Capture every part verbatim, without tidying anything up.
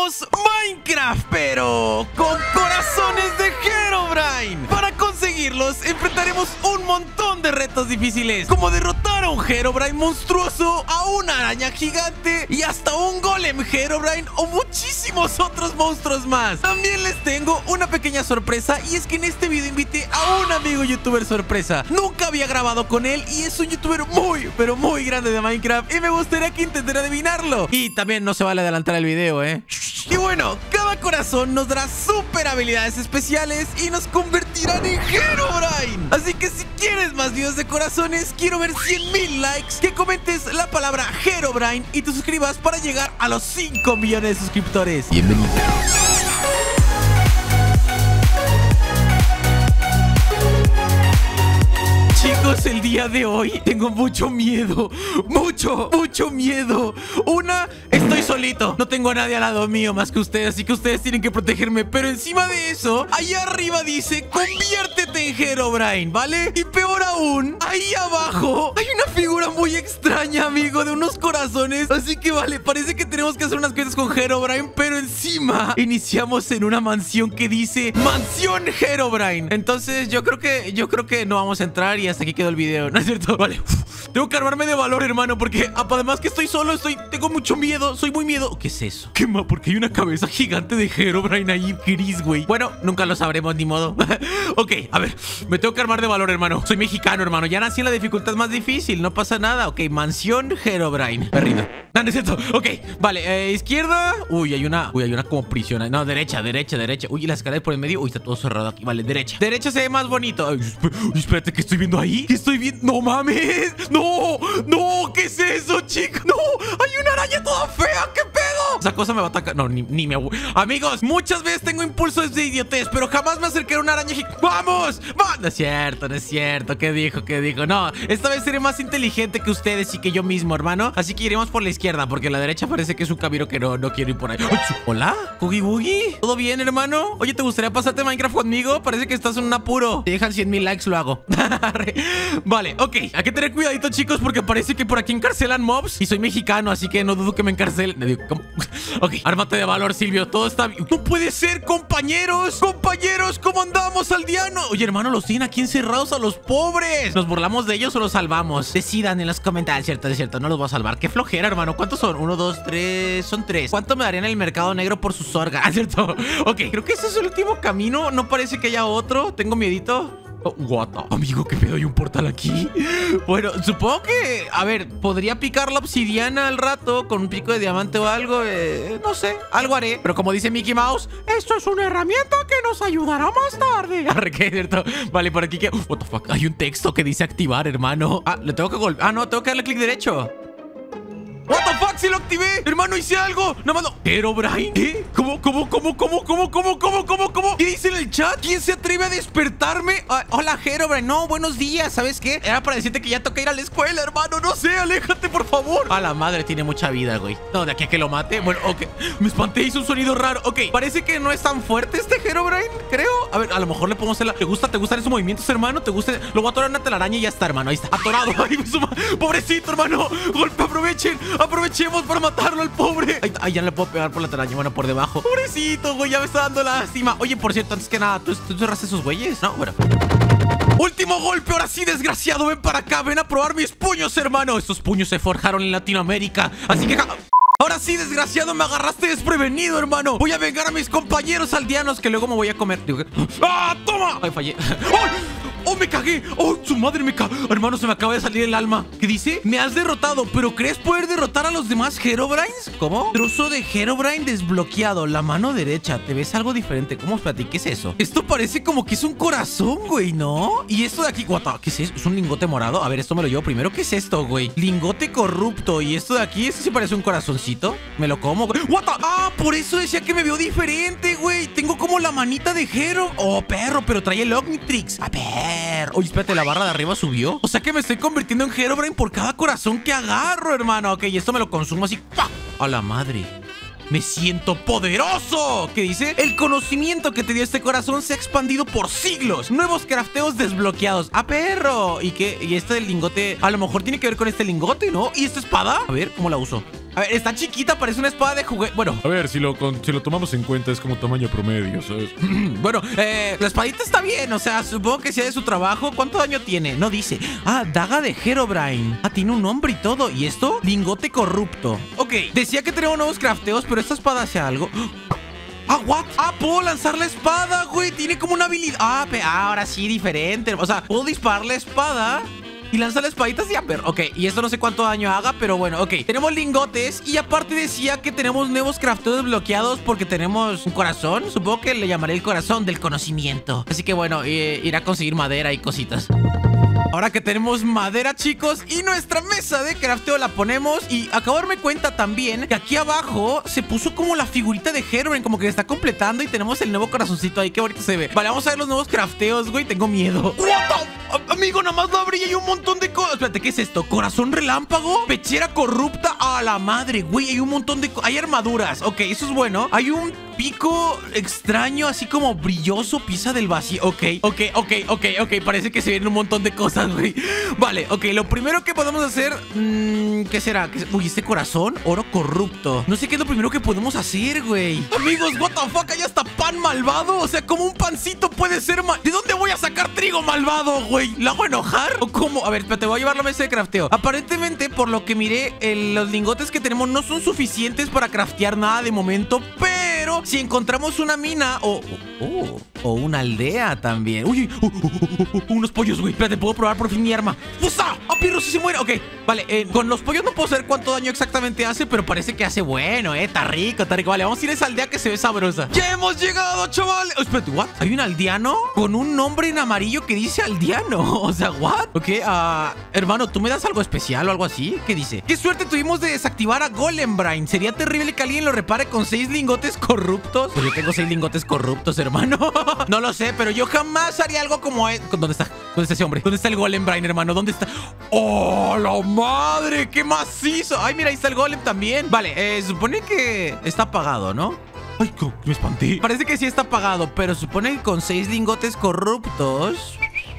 Jugamos Minecraft, pero con corazones de Herobrine. Para conseguirlos, enfrentaremos un montón de retos difíciles, como derrotar a un Herobrine monstruoso, a una araña gigante y hasta un golem Herobrine o muchísimos otros monstruos más. También les tengo una pequeña sorpresa, y es que en este video invité a un amigo youtuber sorpresa. Nunca había grabado con él y es un youtuber muy, pero muy grande de Minecraft, y me gustaría que intentara adivinarlo. Y también no se vale adelantar el video, ¿eh? Y bueno, cada corazón nos dará super habilidades especiales y nos convertirán en Herobrine. Así que si quieres más videos de corazones, quiero ver cien mil likes, que comentes la palabra Herobrine y te suscribas para llegar a los cinco millones de suscriptores. Bienvenido. Chicos, el día de hoy tengo mucho miedo. Mucho, mucho miedo. Una, estoy solito. No tengo a nadie al lado mío más que ustedes, así que ustedes tienen que protegerme. Pero encima de eso, ahí arriba dice conviértete en Herobrine, ¿vale? Y peor aún, ahí abajo hay una figura muy extraña, amigo, de unos corazones. Así que vale, parece que tenemos que hacer unas cosas con Herobrine, pero encima iniciamos en una mansión que dice Mansión Herobrine. Entonces yo creo que, yo creo que no vamos a entrar y hasta aquí quedó el video, ¿no es cierto? Vale, uf, tengo que armarme de valor, hermano, porque además que estoy solo, estoy, tengo mucho miedo, soy muy miedo. ¿Qué es eso? ¿Qué más? Porque hay una cabeza gigante de Herobrine ahí, gris, güey. Bueno, nunca lo sabremos, ni modo. Ok, a ver, me tengo que armar de valor, hermano. Soy mexicano, hermano, ya nací en la dificultad más difícil, no pasa nada. Ok, Mansión Herobrine. Me rindo. No, no es cierto. Ok, vale, eh, izquierda. Uy, hay una, uy, hay una como prisión. No, derecha, derecha, derecha. Uy, las escaleras por el medio. Uy, está todo cerrado aquí. Vale, derecha. Derecha se ve más bonito. Ay, uy, espérate, ¿qué estoy viendo ahí? ¿Qué estoy viendo? ¡No mames! ¡No! ¡No! ¿Qué es eso, chicos? ¡No! ¡Hay una araña toda fea! ¿Qué pedo? Esa cosa me va a atacar. No, ni, ni me... Amigos, muchas veces tengo impulsos de idiotez, pero jamás me acerqué a una araña gigante. ¡Vamos! ¡Va! No es cierto, no es cierto. ¿Qué dijo? ¿Qué dijo? No, esta vez seré más inteligente que ustedes y que yo mismo, hermano. Así que iremos por la izquierda, porque la derecha parece que es un camino que no, no quiero ir por ahí. ¡Ay! ¿Hola? ¿Coogie Boogie? ¿Todo bien, hermano? Oye, ¿te gustaría pasarte Minecraft conmigo? Parece que estás en un apuro. Te dejan cien mil likes, lo hago. Vale, ok. Hay que tener cuidadito, chicos, porque parece que por aquí encarcelan mobs. Y soy mexicano, así que no dudo que me encarcelen. Le digo, ¿cómo? Ok, ármate de valor, Silvio. Todo está bien. ¡No puede ser, compañeros! ¡Compañeros! ¿Cómo andamos, aldeano? Oye, hermano, los tienen aquí encerrados a los pobres. ¿Nos burlamos de ellos o los salvamos? Decidan en los comentarios. Cierto, es cierto, no los voy a salvar. Qué flojera, hermano. ¿Cuántos son? Uno, dos, tres. Son tres. ¿Cuánto me darían en el mercado negro por sus órganos? ¿Cierto? Ok, creo que ese es el último camino. No parece que haya otro. Tengo miedito. Oh, what the... Amigo, ¿qué pedo? ¿Hay un portal aquí? Bueno, supongo que... A ver, podría picar la obsidiana al rato con un pico de diamante o algo. eh, No sé, algo haré. Pero como dice Mickey Mouse, esto es una herramienta que nos ayudará más tarde. Arre, ¿qué es cierto? Vale, por aquí que... What the fuck, hay un texto que dice activar, hermano. Ah, le tengo que golpear. Ah, no, tengo que darle clic derecho. What the fuck, si lo activé. Hermano, hice algo. No mando. ¿Herobrine? ¿Qué? ¿Cómo, cómo, cómo, cómo, cómo, cómo, cómo, cómo, cómo? ¿Qué dice en el chat? ¿Quién se atreve a despertarme? Ah, hola, Herobrine. No, buenos días. ¿Sabes qué? Era para decirte que ya toca ir a la escuela, hermano. No sé, aléjate, por favor. A la madre, tiene mucha vida, güey. No, de aquí a que lo mate. Bueno, ok. Me espanté, hizo un sonido raro. Ok, parece que no es tan fuerte este Herobrine, creo. A ver, a lo mejor le podemos hacer la... ¿Te gusta? ¿Te gustan esos movimientos, hermano? ¿Te gusta? Lo voy a atorar en una telaraña y ya está, hermano. Ahí está. Atorado. Ay, me suma... Pobrecito, hermano. Golpe, aprovechen. Aprovechemos para matarlo al pobre. Ay, ay, ya no le puedo pegar por la telaraña. Bueno, por debajo. Pobrecito, güey, ya me está dando lástima. Oye, por cierto, antes que nada, ¿tú, tú cerraste esos güeyes? No, bueno. Último golpe, ahora sí, desgraciado. Ven para acá, ven a probar mis puños, hermano. Estos puños se forjaron en Latinoamérica, así que... Ahora sí, desgraciado, me agarraste desprevenido, hermano. Voy a vengar a mis compañeros aldeanos, que luego me voy a comer. ¡Ah, toma! Ay, fallé. ¡Ay! ¡Oh, me cagué! ¡Oh, su madre me cagué! Hermano, se me acaba de salir el alma. ¿Qué dice? Me has derrotado, pero ¿crees poder derrotar a los demás Herobrines? ¿Cómo? Trozo de Herobrine desbloqueado. La mano derecha. ¿Te ves algo diferente? ¿Cómo? Espérate, ¿qué es eso? Esto parece como que es un corazón, güey, ¿no? Y esto de aquí, what the... ¿Qué es eso? ¿Es un lingote morado? A ver, esto me lo llevo primero. ¿Qué es esto, güey? Lingote corrupto. Y esto de aquí, esto sí parece un corazoncito. Me lo como, güey. What the... Ah, por eso decía que me veo diferente, güey. Tengo como la manita de Hero. Oh, perro, pero trae el Omnitrix. A ver. Oye, espérate, la barra de arriba subió. O sea que me estoy convirtiendo en Herobrine por cada corazón que agarro, hermano. Ok, y esto me lo consumo así. ¡Pah! A la madre. ¡Me siento poderoso! ¿Qué dice? El conocimiento que te dio este corazón se ha expandido por siglos. Nuevos crafteos desbloqueados. ¡Ah, perro! ¿Y qué? ¿Y este del lingote? A lo mejor tiene que ver con este lingote, ¿no? ¿Y esta espada? A ver, ¿cómo la uso? A ver, está chiquita, parece una espada de juguete. Bueno, A ver, si lo, con- si lo tomamos en cuenta, es como tamaño promedio, ¿sabes? bueno, eh, la espadita está bien. O sea, supongo que sea de su trabajo. ¿Cuánto daño tiene? No dice. Ah, daga de Herobrine. Ah, tiene un nombre y todo. ¿Y esto? Lingote corrupto. Ok, decía que tenemos nuevos crafteos, pero esta espada hace algo. Ah, what? Ah, puedo lanzar la espada, güey. Tiene como una habilidad. Ah, pe- ah, ahora sí, diferente. O sea, puedo disparar la espada y lanzar las espaditas de Amber. Ok, y esto no sé cuánto daño haga, pero bueno, ok. Tenemos lingotes y aparte decía que tenemos nuevos crafteos desbloqueados porque tenemos un corazón. Supongo que le llamaré el corazón del conocimiento. Así que bueno, eh, iré a conseguir madera y cositas. Ahora que tenemos madera, chicos, y nuestra mesa de crafteo la ponemos. Y acabo de darme cuenta también que aquí abajo se puso como la figurita de Herobrine, como que se está completando y tenemos el nuevo corazoncito ahí. Qué bonito se ve. Vale, vamos a ver los nuevos crafteos, güey. Tengo miedo. What the- Amigo, nada más lo abrí y hay un montón de cosas. Espérate, ¿qué es esto? ¿Corazón relámpago? ¿Pechera corrupta? A la madre, güey. Hay un montón de cosas. Hay armaduras. Ok, eso es bueno. Hay un pico extraño, así como brilloso, pieza del vacío. Ok, ok, ok, ok, ok. Parece que se vienen un montón de cosas, güey. Vale, ok. Lo primero que podemos hacer... mmm, ¿qué será? ¿Qué se- Uy, este corazón, oro corrupto. No sé qué es lo primero que podemos hacer, güey. Amigos, what the fuck, hay hasta pan malvado. O sea, como un pancito puede ser mal... ¿De dónde voy a sacar trigo malvado, güey? ¿La hago enojar? ¿O cómo? A ver, espérate, voy a llevar la mesa de crafteo. Aparentemente, por lo que miré, el- los lingotes que tenemos no son suficientes para craftear nada de momento, pero si encontramos una mina o... o- o una aldea también. Uy, uh, uh, uh, uh, uh, unos pollos, güey. Espérate, puedo probar por fin mi arma. ¡Usa! ¡Ah, perro, si se muere! Ok, vale, eh, con los pollos no puedo saber cuánto daño exactamente hace, pero parece que hace bueno, eh. Está rico, está rico. Vale, vamos a ir a esa aldea que se ve sabrosa. ¡Ya hemos llegado, chavales! Oh, espérate, ¿what? Hay un aldeano con un nombre en amarillo que dice aldeano. O sea, ¿what? Ok, ah, hermano, ¿tú me das algo especial o algo así? ¿Qué dice? ¡Qué suerte tuvimos de desactivar a Golembrine! Sería terrible que alguien lo repare con seis lingotes corruptos. Pues yo tengo seis lingotes corruptos, hermano. No lo sé, pero yo jamás haría algo como... e- ¿Dónde está? ¿Dónde está ese hombre? ¿Dónde está el Golembrine, hermano? ¿Dónde está? ¡Oh, la madre! ¡Qué macizo! Ay, mira, ahí está el golem también. Vale, eh, supone que está apagado, ¿no? Ay, co- me espanté. Parece que sí está apagado, pero supone que con seis lingotes corruptos...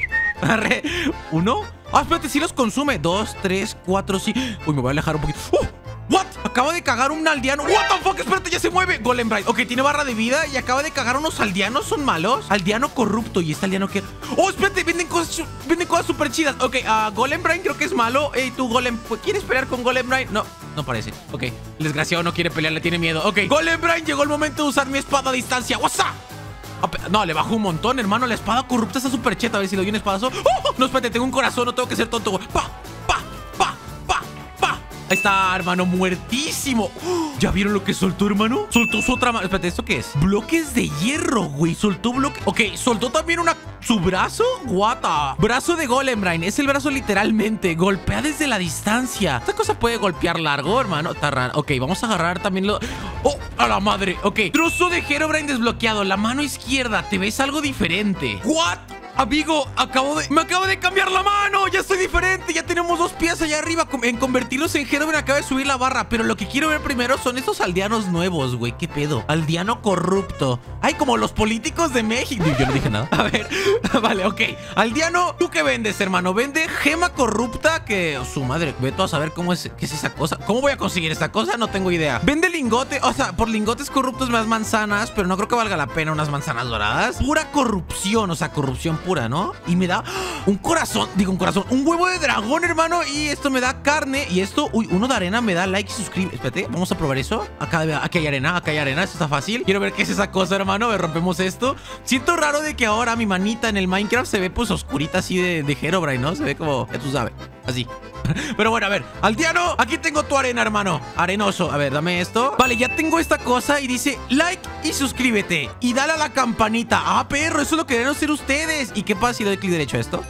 Arre, ¿uno? Ah, espérate, sí los consume. Dos, tres, cuatro, sí. Uy, me voy a alejar un poquito. ¡Oh! ¿What? Acaba de cagar un aldeano. ¿What the fuck? Espérate, ya se mueve. Golembrine. Ok, tiene barra de vida y acaba de cagar unos aldeanos. ¿Son malos? Aldeano corrupto. ¿Y este aldeano qué? Oh, espérate, venden cosas, su- venden cosas súper chidas. Ok, a Golembrine creo que es malo. Ey, tú, Golem, ¿quieres pelear con Golembrine? No, no parece. Ok, el desgraciado no quiere pelear, le tiene miedo. Ok, Golembrine, llegó el momento de usar mi espada a distancia. What's up? Ah, pe- No, le bajó un montón, hermano. La espada corrupta está súper cheta. A ver si le doy un espadazo. ¡Oh! No, espérate, tengo un corazón. No tengo que ser tonto, güey. ¡Pa! ¡Pa! ¡Pa! ¡Pa! ¡Pa! Ahí está, hermano, muertísimo. ¡Oh! ¿Ya vieron lo que soltó, hermano? Soltó su otra mano. Espérate, ¿esto qué es? Bloques de hierro, güey. Soltó bloques. Ok, soltó también una... ¿Su brazo? Guata. Brazo de Golembrine. Es el brazo literalmente. Golpea desde la distancia. Esta cosa puede golpear largo, hermano. Está raro. Ok, vamos a agarrar también lo... ¡Oh! ¡A la madre! Ok. Trozo de Herobrine desbloqueado. La mano izquierda. ¿Te ves algo diferente? ¿What? Amigo, acabo de... Me acabo de cambiar la mano. Ya estoy diferente. Ya tenemos dos pies allá arriba. Com- En convertirlos en Herobrine acabo de subir la barra. Pero lo que quiero ver primero son estos aldeanos nuevos, güey. ¿Qué pedo? Aldeano corrupto. Ay, como los políticos de México. Yo no dije nada. A ver. Vale, ok. Aldeano, ¿tú qué vendes, hermano? Vende gema corrupta que... oh, su madre, veto a saber cómo es... ¿Qué es esa cosa? ¿Cómo voy a conseguir esta cosa? No tengo idea. Vende lingote. O sea, por lingotes corruptos me das manzanas, pero no creo que valga la pena unas manzanas doradas. Pura corrupción. O sea, corrupción pura, ¿no? Y me da un corazón, digo un corazón, un huevo de dragón, hermano. Y esto me da carne. Y esto, uy, uno de arena me da like y suscribe. Espérate, vamos a probar eso. Acá, aquí hay arena, acá hay arena, esto está fácil. Quiero ver qué es esa cosa, hermano. A ver, rompemos esto. Siento raro de que ahora mi manita en el Minecraft se ve pues oscurita así de, de Herobrine, ¿no? Se ve como, ya tú sabes, así. Pero bueno, a ver, aldeano, aquí tengo tu arena, hermano. Arenoso, a ver, dame esto. Vale, ya tengo esta cosa y dice like y suscríbete y dale a la campanita. Ah, perro, eso es lo que deben hacer ustedes. ¿Y qué pasa si doy clic derecho a esto?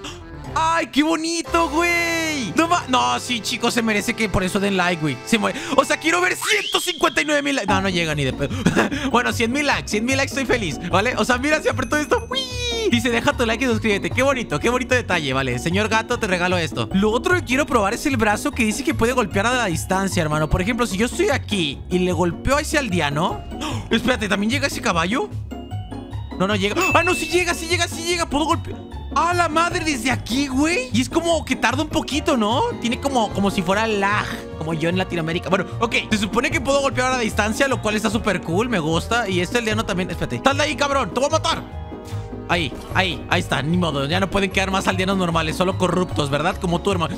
¡Ay, qué bonito, güey! No, ma no, sí, chicos, se merece que por eso den like, güey. Se muere. O sea, quiero ver ciento cincuenta y nueve mil likes. No, no llega ni de pedo. Bueno, cien mil likes, cien mil likes, estoy feliz, ¿vale? O sea, mira, si apretó esto. ¡Uy! Dice, deja tu like y suscríbete. Qué bonito, qué bonito detalle, ¿vale? Señor gato, te regalo esto. Lo otro que quiero probar es el brazo que dice que puede golpear a la distancia, hermano. Por ejemplo, si yo estoy aquí y le golpeo a ese aldeano... ¡Oh! Espérate, ¿también llega ese caballo? No, no llega. ¡Ah, no! Sí llega, sí llega, sí llega. Puedo golpear. ¡Ah, la madre! Desde aquí, güey. Y es como que tarda un poquito, ¿no? Tiene como, como si fuera lag. como yo en Latinoamérica. Bueno, ok, se supone que puedo golpear a la distancia, lo cual está súper cool, me gusta. Y este aldeano también, espérate, sal de ahí, cabrón, te voy a matar. Ahí, ahí, ahí está, ni modo, ya no pueden quedar más aldeanos normales, solo corruptos, ¿verdad? Como tú, hermano.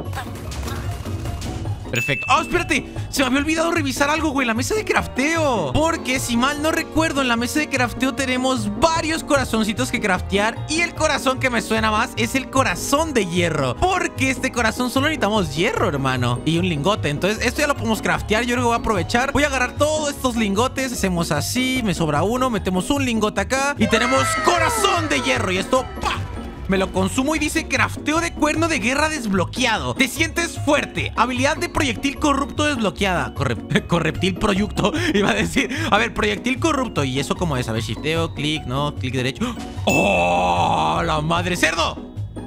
Perfecto. ¡Oh, espérate! Se me había olvidado revisar algo, güey. La mesa de crafteo. Porque, si mal no recuerdo, en la mesa de crafteo tenemos varios corazoncitos que craftear. Y el corazón que me suena más es el corazón de hierro. Porque este corazón solo necesitamos hierro, hermano. Y un lingote. Entonces, esto ya lo podemos craftear. Yo creo que voy a aprovechar. Voy a agarrar todos estos lingotes. Hacemos así. Me sobra uno. Metemos un lingote acá. Y tenemos corazón de hierro. Y esto, ¡pah! Me lo consumo y dice crafteo de cuerno de guerra desbloqueado. Te sientes fuerte. Habilidad de proyectil corrupto desbloqueada. Corre correptil proyecto. Iba a decir. A ver, proyectil corrupto. ¿Y eso cómo es? A ver, shifteo, clic, no, clic derecho. ¡Oh! ¡La madre cerdo!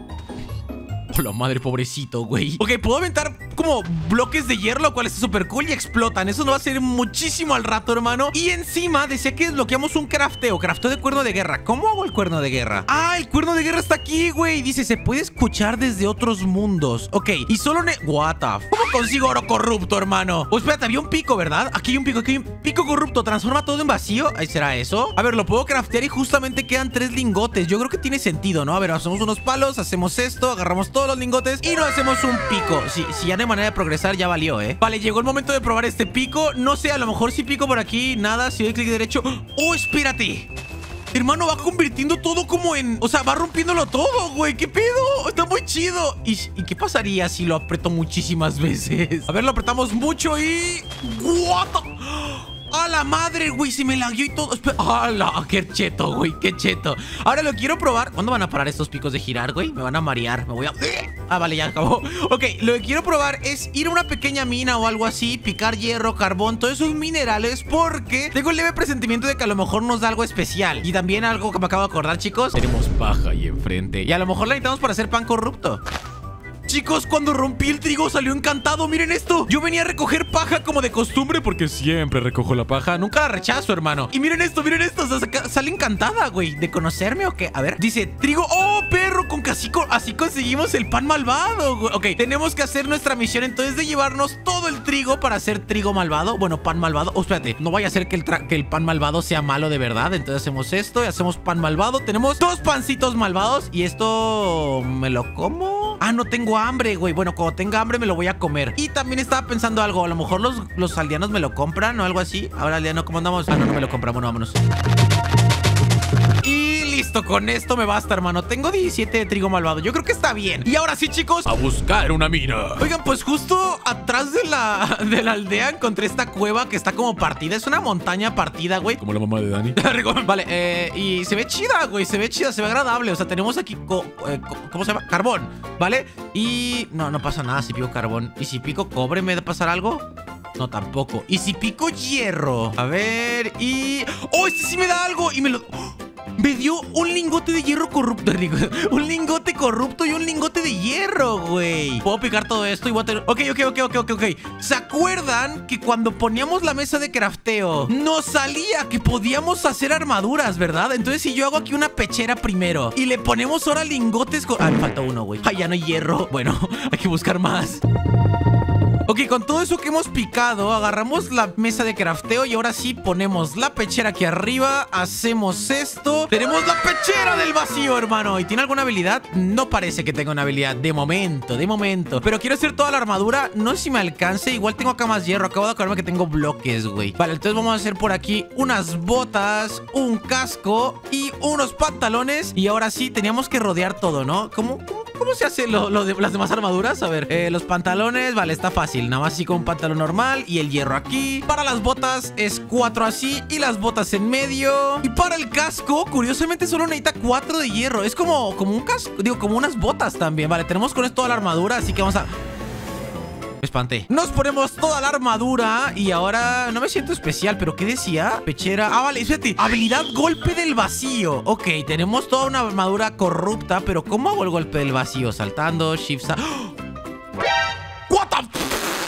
Oh, la madre, pobrecito, güey. Ok, puedo aventar como bloques de hierro, lo cual está súper cool y explotan. Eso nos va a servir muchísimo al rato, hermano. Y encima decía que desbloqueamos un crafteo. Crafteo de cuerno de guerra. ¿Cómo hago el cuerno de guerra? Ah, el cuerno de guerra está aquí, güey. Dice, se puede escuchar desde otros mundos. Ok, y solo ne... What the f... ¿Cómo consigo oro corrupto, hermano? Oh, espérate, había un pico, ¿verdad? Aquí hay un pico, aquí hay un pico corrupto. Transforma todo en vacío. ¿Ahí será eso? A ver, lo puedo craftear y justamente quedan tres lingotes. Yo creo que tiene sentido, ¿no? A ver, hacemos unos palos, hacemos esto, agarramos todos los lingotes y nos hacemos un pico. Si, si ya no hay manera de progresar, ya valió, ¿eh? Vale, llegó el momento de probar este pico. No sé, a lo mejor si pico por aquí, nada. Si doy clic derecho... ¡Oh, espérate! Hermano, va convirtiendo todo como en... O sea, va rompiéndolo todo, güey. ¿Qué pedo? Está muy chido. ¿Y, ¿Y qué pasaría si lo aprieto muchísimas veces? A ver, lo apretamos mucho y... ¿What the... ¡A la madre, güey! Se me lagueó y todo. ¡Hala! ¡Qué cheto, güey! ¡Qué cheto! Ahora lo quiero probar. ¿Cuándo van a parar estos picos de girar, güey? Me van a marear. Me voy a... Ah, vale, ya acabó. Ok, lo que quiero probar es ir a una pequeña mina o algo así. Picar hierro, carbón, todos esos minerales. Porque tengo el leve presentimiento de que a lo mejor nos da algo especial. Y también algo que me acabo de acordar, chicos. Tenemos paja ahí enfrente. Y a lo mejor la necesitamos para hacer pan corrupto. Chicos, cuando rompí el trigo salió encantado. Miren esto. Yo venía a recoger paja como de costumbre porque siempre recojo la paja. Nunca la rechazo, hermano. Y miren esto, miren esto. O sea, sale encantada, güey. ¿De conocerme o qué? A ver. Dice, trigo. ¡Oh, perro! Con que así, así conseguimos el pan malvado, güey. Ok, tenemos que hacer nuestra misión entonces de llevarnos todo el trigo para hacer trigo malvado. Bueno, pan malvado. Oh, espérate. No vaya a ser que el, que el pan malvado sea malo de verdad. Entonces hacemos esto y hacemos pan malvado. Tenemos dos pancitos malvados. Y esto... ¿me lo como? Ah, no tengo hambre, güey. Bueno, cuando tenga hambre me lo voy a comer. Y también estaba pensando algo. A lo mejor los, los aldeanos me lo compran o algo así. Ahora, aldeano, ¿cómo andamos? Ah, no, no me lo compramos. No, vámonos. Y listo, con esto me basta, hermano. Tengo diecisiete de trigo malvado. Yo creo que está bien. Y ahora sí, chicos, a buscar una mina. Oigan, pues justo atrás de la, de la aldea encontré esta cueva que está como partida. Es una montaña partida, güey. Como la mamá de Dani. Vale, eh, y se ve chida, güey. Se ve chida, se ve agradable. O sea, tenemos aquí, co eh, co ¿cómo se llama? Carbón, ¿vale? Y no, no pasa nada si pico carbón. ¿Y si pico cobre me va a pasar algo? No, tampoco. ¿Y si pico hierro? A ver, y... ¡Oh, este sí me da algo! Y me lo... ¡Oh! Me dio un lingote de hierro corrupto. Un lingote corrupto y un lingote de hierro, güey. Puedo picar todo esto y voy a tener... Ok, ok, ok, ok, ok, ok. ¿Se acuerdan que cuando poníamos la mesa de crafteo nos salía que podíamos hacer armaduras, verdad? Entonces si yo hago aquí una pechera primero y le ponemos ahora lingotes... Ah, me falta uno, güey. Ah, ya no hay hierro. Bueno, hay que buscar más. Ok, con todo eso que hemos picado, agarramos la mesa de crafteo y ahora sí ponemos la pechera aquí arriba. Hacemos esto. Tenemos la pechera del vacío, hermano. ¿Y tiene alguna habilidad? No parece que tenga una habilidad. De momento, de momento. Pero quiero hacer toda la armadura. No sé si me alcance. Igual tengo acá más hierro. Acabo de acordarme que tengo bloques, güey. Vale, entonces vamos a hacer por aquí unas botas, un casco y unos pantalones. Y ahora sí, teníamos que rodear todo, ¿no? ¿Cómo? ¿Cómo? ¿Cómo se hace lo, lo de las demás armaduras? A ver, eh, los pantalones, vale, está fácil. Nada más así con un pantalón normal y el hierro aquí. Para las botas es cuatro así y las botas en medio. Y para el casco, curiosamente solo necesita cuatro de hierro. Es como, como un casco, digo, como unas botas también. Vale, tenemos con esto toda la armadura, así que vamos a... Me espanté. Nos ponemos toda la armadura y ahora no me siento especial, pero ¿qué decía? Pechera. Ah, vale, fíjate. Habilidad golpe del vacío. Ok, tenemos toda una armadura corrupta, pero ¿cómo hago el golpe del vacío? Saltando, shift... What the...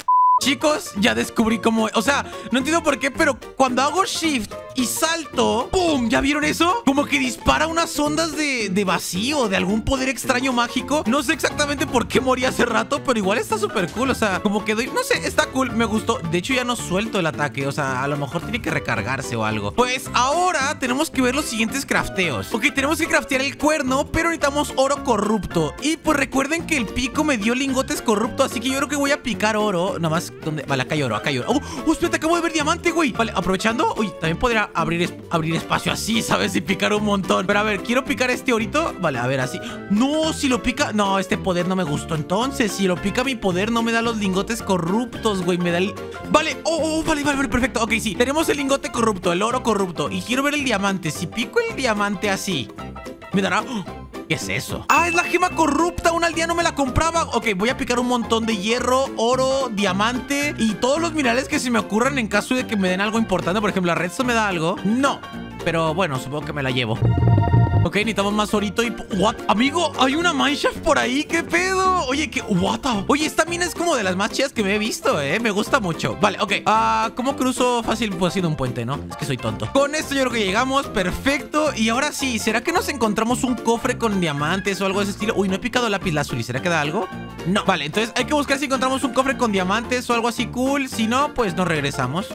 Chicos, ya descubrí cómo... O sea, no entiendo por qué, pero cuando hago shift y salto, ¡pum! ¿Ya vieron eso? Como que dispara unas ondas de, de vacío, de algún poder extraño mágico. No sé exactamente por qué morí hace rato, pero igual está súper cool. O sea, como que doy... No sé, está cool, me gustó. De hecho, ya no suelto el ataque. O sea, a lo mejor tiene que recargarse o algo. Pues ahora tenemos que ver los siguientes crafteos. Ok, tenemos que craftear el cuerno, pero necesitamos oro corrupto. Y pues recuerden que el pico me dio lingotes corruptos, así que yo creo que voy a picar oro. Nada más, ¿dónde? Vale, acá hay oro, acá hay oro. ¡Oh! ¡Oh, espérate! Acabo de ver diamante, güey. Vale, aprovechando. Uy, también podría abrir, es abrir espacio así, ¿sabes? Y picar un montón. Pero a ver, quiero picar este orito. Vale, a ver, así. No, si lo pica... No, este poder no me gustó. Entonces, si lo pica mi poder, no me da los lingotes corruptos, güey. Me da el... Vale, oh, oh, vale, vale, vale, perfecto. Ok, sí, tenemos el lingote corrupto, el oro corrupto. Y quiero ver el diamante. Si pico el diamante así, me dará... ¿Qué es eso? ¡Ah, es la gema corrupta! Un aldeano me la compraba. Ok, voy a picar un montón de hierro, oro, diamante y todos los minerales que se me ocurran en caso de que me den algo importante. Por ejemplo, la redstone me da algo. No, pero bueno, supongo que me la llevo. Ok, necesitamos más orito y... ¿What? Amigo, hay una mineshaft por ahí. ¿Qué pedo? Oye, ¿qué? ¿What? Oye, esta mina es como de las más chidas que me he visto, ¿eh? Me gusta mucho. Vale, ok. Ah, ¿cómo cruzo fácil? Pues haciendo un puente, ¿no? Es que soy tonto. Con esto yo creo que llegamos. Perfecto. Y ahora sí, ¿será que nos encontramos un cofre con diamantes o algo de ese estilo? Uy, no he picado lápiz lazuli. ¿Será que da algo? No. Vale, entonces hay que buscar si encontramos un cofre con diamantes o algo así cool. Si no, pues nos regresamos.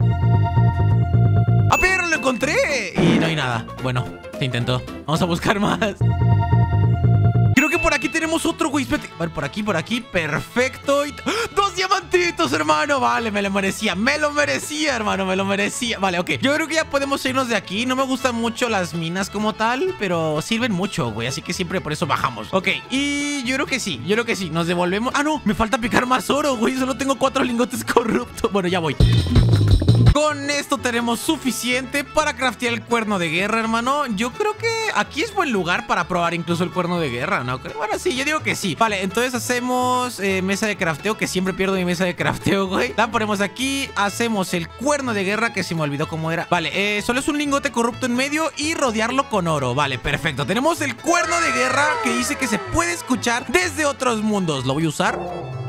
¡Ah, pero lo encontré! Y no hay nada. Bueno, se intentó. Vamos a buscar más. Creo que por aquí tenemos otro, güey. Espérate. Vale, por aquí, por aquí. Perfecto. Y... ¡Ah! ¡Dos diamantitos, hermano! Vale, me lo merecía. Me lo merecía, hermano. Me lo merecía. Vale, ok. Yo creo que ya podemos irnos de aquí. No me gustan mucho las minas como tal, pero sirven mucho, güey. Así que siempre por eso bajamos. Ok. Y yo creo que sí. Yo creo que sí. Nos devolvemos. Ah, no. Me falta picar más oro, güey. Solo tengo cuatro lingotes corruptos. Bueno, ya voy. Con esto tenemos suficiente para craftear el cuerno de guerra, hermano. Yo creo que aquí es buen lugar para probar incluso el cuerno de guerra, ¿no? Bueno, sí, yo digo que sí. Vale, entonces hacemos eh, mesa de crafteo, que siempre pierdo mi mesa de crafteo, güey. La ponemos aquí, hacemos el cuerno de guerra, que se me olvidó cómo era. Vale, eh, solo es un lingote corrupto en medio y rodearlo con oro. Vale, perfecto. Tenemos el cuerno de guerra que dice que se puede escuchar desde otros mundos. ¿Lo voy a usar?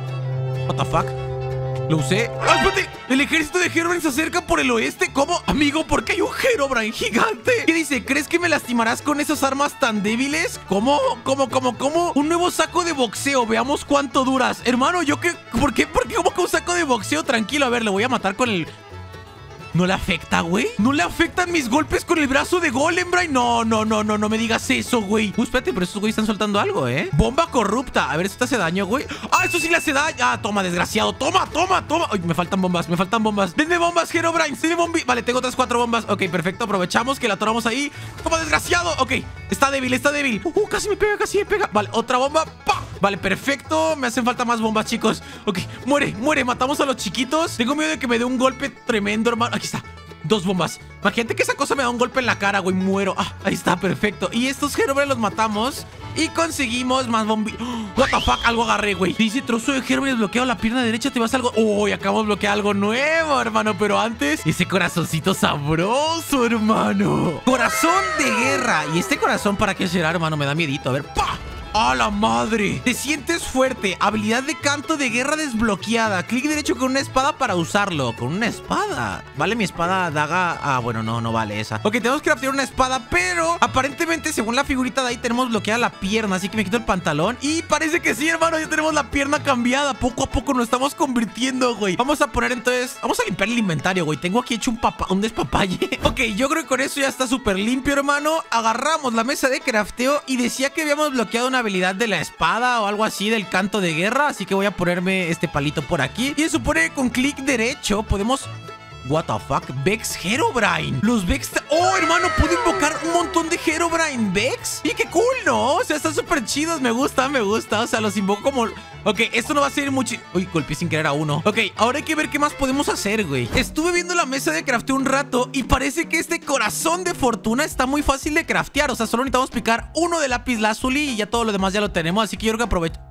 What the fuck? Lo usé. ¡Ah, espérate! El ejército de Herobrine se acerca por el oeste. ¿Cómo? Amigo, ¿por qué hay un Herobrine gigante? ¿Qué dice? ¿Crees que me lastimarás con esas armas tan débiles? ¿Cómo? ¿Cómo? ¿Cómo? ¿Cómo? Un nuevo saco de boxeo. Veamos cuánto duras. Hermano, ¿yo qué? ¿Por qué? ¿Por qué? ¿Cómo que un saco de boxeo? Tranquilo, a ver, le voy a matar con el... ¿No le afecta, güey? ¿No le afectan mis golpes con el brazo de Golembrine? No, no, no, no, no me digas eso, güey. Uy, espérate, pero estos güeyes están soltando algo, ¿eh? Bomba corrupta. A ver, ¿esto te hace daño, güey? ¡Ah, eso sí le hace daño! ¡Ah, toma, desgraciado! ¡Toma, toma, toma! ¡Ay, me faltan bombas, me faltan bombas! ¡Denme bombas, Herobrine! ¡Denme bombi! Vale, tengo otras cuatro bombas. Ok, perfecto. Aprovechamos que la atoramos ahí. ¡Toma, desgraciado! Ok, está débil, está débil. Uh, casi me pega, casi me pega. Vale, otra bomba. ¡Pah! Vale, perfecto. Me hacen falta más bombas, chicos. Ok, muere, muere. Matamos a los chiquitos. Tengo miedo de que me dé un golpe tremendo, hermano. Aquí está. Dos bombas. Imagínate que esa cosa me da un golpe en la cara, güey. Muero. Ah, ahí está, perfecto. Y estos Herobrine los matamos y conseguimos más bombi... ¡Oh! What the fuck, algo agarré, güey. Dice trozo de Herobrine desbloqueado la pierna derecha. Te vas a algo... Uy, acabamos de bloquear algo nuevo, hermano. Pero antes, ese corazoncito sabroso, hermano. Corazón de guerra. ¿Y este corazón para qué será, hermano? Me da miedito. A ver, ¡pah! ¡A la madre! Te sientes fuerte. Habilidad de canto de guerra desbloqueada. Clic derecho con una espada para usarlo. ¿Con una espada? ¿Vale mi espada daga? Ah, bueno, no, no vale esa. Ok, tenemos que craftear una espada, pero aparentemente, según la figurita de ahí, tenemos bloqueada la pierna. Así que me quito el pantalón. Y parece que sí, hermano. Ya tenemos la pierna cambiada. Poco a poco nos estamos convirtiendo, güey. Vamos a poner entonces... Vamos a limpiar el inventario, güey. Tengo aquí hecho un papa... un despapalle. Ok, yo creo que con eso ya está súper limpio, hermano. Agarramos la mesa de crafteo y decía que habíamos bloqueado una habilidad de la espada o algo así del canto de guerra, así que voy a ponerme este palito por aquí y se supone que con clic derecho podemos... What the fuck, Vex Herobrine. Los Vex... Oh, hermano, puedo invocar un montón de Herobrine Vex. Y qué cool, ¿no? O sea, están súper chidos. Me gusta, me gusta. O sea, los invoco como... Ok, esto no va a ser mucho... Uy, golpeé sin querer a uno. Ok, ahora hay que ver qué más podemos hacer, güey. Estuve viendo la mesa de crafteo un rato y parece que este corazón de fortuna está muy fácil de craftear. O sea, solo necesitamos picar uno de lápiz lazuli y ya todo lo demás ya lo tenemos. Así que yo creo que aprovecho...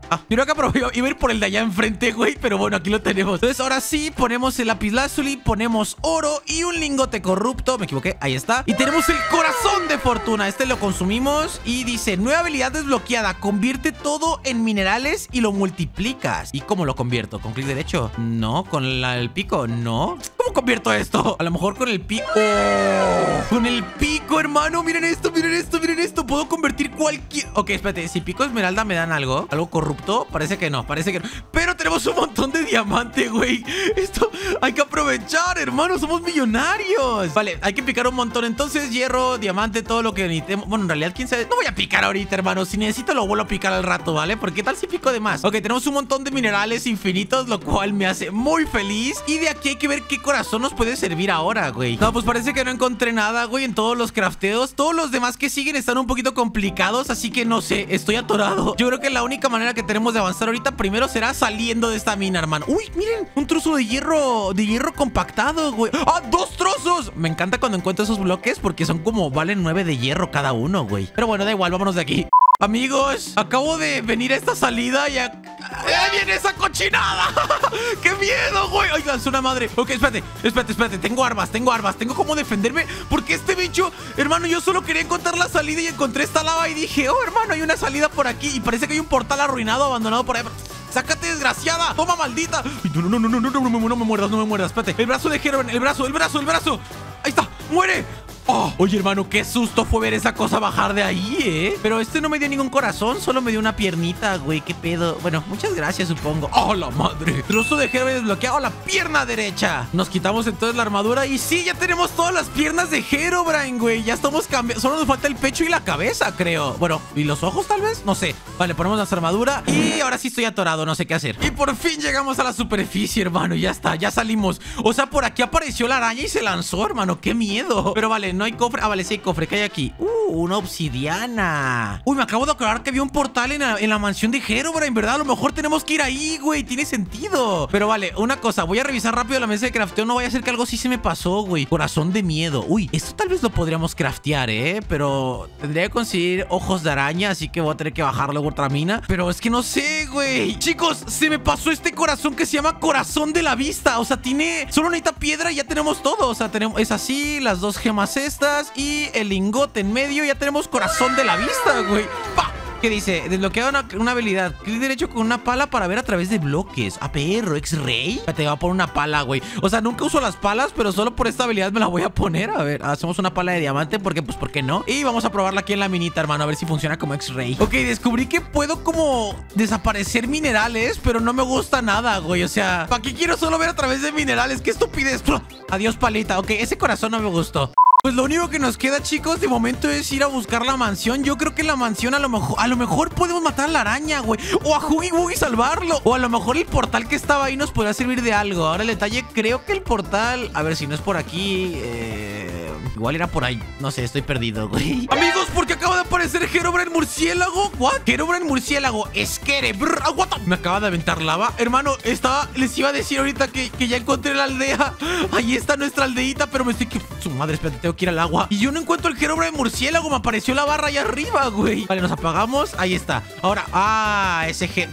Ah, yo creo que aprobé, iba a ir por el de allá enfrente, güey. Pero bueno, aquí lo tenemos. Entonces ahora sí, ponemos el lapislázuli, ponemos oro y un lingote corrupto. Me equivoqué, ahí está. Y tenemos el corazón de fortuna. Este lo consumimos y dice, nueva habilidad desbloqueada. Convierte todo en minerales y lo multiplicas. ¿Y cómo lo convierto? ¿Con clic derecho? No, con la, el pico, no. ¿Cómo convierto esto? A lo mejor con el pico. ¡Oh! Con el pico, hermano. Miren esto, miren esto, miren esto. Puedo convertir cualquier... Ok, espérate, si pico esmeralda me dan algo. ¿Algo corrupto? Parece que no, parece que no. Pero tenemos un montón de diamante, güey. Esto hay que aprovechar, hermano. Somos millonarios. Vale, hay que picar un montón. Entonces, hierro, diamante, todo lo que necesitemos. Bueno, en realidad, quién sabe. No voy a picar ahorita, hermano. Si necesito, lo vuelvo a picar al rato, ¿vale? Porque ¿qué tal si pico de más? Ok, tenemos un montón de minerales infinitos, lo cual me hace muy feliz. Y de aquí hay que ver qué corazón nos puede servir ahora, güey. No, pues parece que no encontré nada, güey, en todos los crafteos. Todos los demás que siguen están un poquito complicados, así que no sé, estoy atorado. Yo creo que la única manera que tenemos de avanzar ahorita primero será saliendo de esta mina, hermano. Uy, miren, un trozo de hierro, de hierro compactado, güey. ¡Ah, dos trozos! Me encanta cuando encuentro esos bloques porque son como, valen nueve de hierro cada uno, güey. Pero bueno, da igual, vámonos de aquí. Amigos, acabo de venir a esta salida y... A... ¡Ahí viene esa cochinada! ¡Qué miedo, güey! ¡Ay, lanzó una madre! Ok, espérate, espérate, espérate. Tengo armas, tengo armas. Tengo cómo defenderme. Porque este bicho... Hermano, yo solo quería encontrar la salida y encontré esta lava y dije... Oh, hermano, hay una salida por aquí. Y parece que hay un portal arruinado, abandonado por ahí. ¡Sácate, desgraciada! ¡Toma, maldita! Ay, no, no, no, no, no, no, no, no, no me muerdas, no me muerdas. Espérate. El brazo de Herobrine, el brazo, el brazo, el brazo. Ahí está. ¡Muere! Oh, oye, hermano, qué susto fue ver esa cosa bajar de ahí, ¿eh? Pero este no me dio ningún corazón, solo me dio una piernita, güey. ¿Qué pedo? Bueno, muchas gracias, supongo. ¡Oh, la madre! Trozo de Herobrine desbloqueado, la pierna derecha. Nos quitamos entonces la armadura y sí, ya tenemos todas las piernas de Herobrine, güey. Ya estamos cambiando. Solo nos falta el pecho y la cabeza, creo. Bueno, ¿y los ojos tal vez? No sé. Vale, ponemos nuestra armadura y ahora sí estoy atorado, no sé qué hacer. Y por fin llegamos a la superficie, hermano. Ya está, ya salimos. O sea, por aquí apareció la araña y se lanzó, hermano. ¡Qué miedo! Pero vale, no hay cofre. Ah, vale, sí hay cofre. ¿Qué hay aquí? Uh, una obsidiana. Uy, me acabo de aclarar que había un portal en la, en la mansión de Herobrine, ¿verdad? A lo mejor tenemos que ir ahí, güey. Tiene sentido. Pero vale, una cosa. Voy a revisar rápido la mesa de crafteo. No vaya a ser que algo sí se me pasó, güey. Corazón de miedo. Uy, esto tal vez lo podríamos craftear, ¿eh? Pero tendría que conseguir ojos de araña, así que voy a tener que bajar luego otra mina. Pero es que no sé, güey. Chicos, se me pasó este corazón que se llama corazón de la vista. O sea, tiene... Solo necesita piedra y ya tenemos todo. O sea, tenemos... Es así, las dos gemas estas y el lingote en medio. Ya tenemos corazón de la vista, güey. ¡Pah! ¿Qué dice? Desbloquea una, una habilidad. Clic derecho con una pala para ver a través de bloques. A perro, X-Ray. Te va a poner una pala, güey. O sea, nunca uso las palas, pero solo por esta habilidad me la voy a poner. A ver, hacemos una pala de diamante porque, pues, ¿por qué no? Y vamos a probarla aquí en la minita, hermano. A ver si funciona como X-Ray. Ok, descubrí que puedo como desaparecer minerales, pero no me gusta nada, güey. O sea, ¿para qué quiero solo ver a través de minerales? ¡Qué estupidez! Adiós, palita. Ok, ese corazón no me gustó. Pues lo único que nos queda, chicos, de momento es ir a buscar la mansión. Yo creo que la mansión a lo mejor a lo mejor podemos matar a la araña, güey. O a Huggy Wuggy salvarlo. O a lo mejor el portal que estaba ahí nos podrá servir de algo. Ahora el detalle, creo que el portal... A ver, si no es por aquí... Eh... Igual era por ahí. No sé, estoy perdido, güey. Amigos, porque acaba de aparecer Herobrine murciélago. ¿What? Herobrine murciélago. Esquere. Brr, aguanta. Me acaba de aventar lava. Hermano, estaba... Les iba a decir ahorita que, que ya encontré la aldea. Ahí está nuestra aldeita, pero me estoy... que su madre, espérate, tengo que ir al agua. Y yo no encuentro el Herobrine murciélago. Me apareció la barra allá arriba, güey. Vale, nos apagamos. Ahí está. Ahora... Ah, ese G...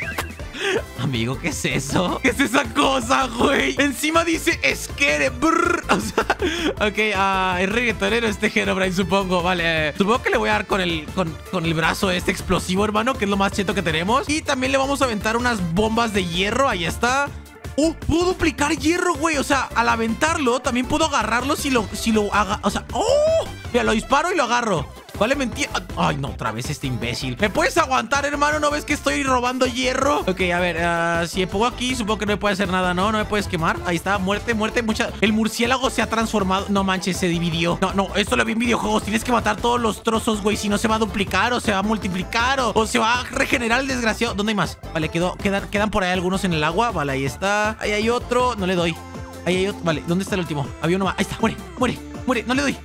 Amigo, ¿qué es eso? ¿Qué es esa cosa, güey? Encima dice esquere. Brr. O sea, ok, uh, es reggaetonero este Herobrine, supongo. Vale, eh, supongo que le voy a dar con el, con, con el brazo este explosivo, hermano, que es lo más cheto que tenemos. Y también le vamos a aventar unas bombas de hierro. Ahí está. ¡Oh! Puedo duplicar hierro, güey. O sea, al aventarlo, también puedo agarrarlo si lo, si lo haga. O sea, ¡oh! Mira, lo disparo y lo agarro. Vale, mentira. Ay, no, otra vez este imbécil. ¿Me puedes aguantar, hermano? ¿No ves que estoy robando hierro? Ok, a ver, uh, si me pongo aquí, supongo que no me puede hacer nada, ¿no? No me puedes quemar. Ahí está, muerte, muerte, mucha... El murciélago se ha transformado. No manches, se dividió. No, no, esto lo vi en videojuegos. Tienes que matar todos los trozos, güey. Si no, se va a duplicar o se va a multiplicar o, o se va a regenerar el desgraciado. ¿Dónde hay más? Vale, quedó, quedan, quedan por ahí algunos en el agua. Vale, ahí está. Ahí hay otro. No le doy. Ahí hay otro. Vale, ¿dónde está el último? Había uno más. Ahí está, muere, muere, muere. No le doy. Ahí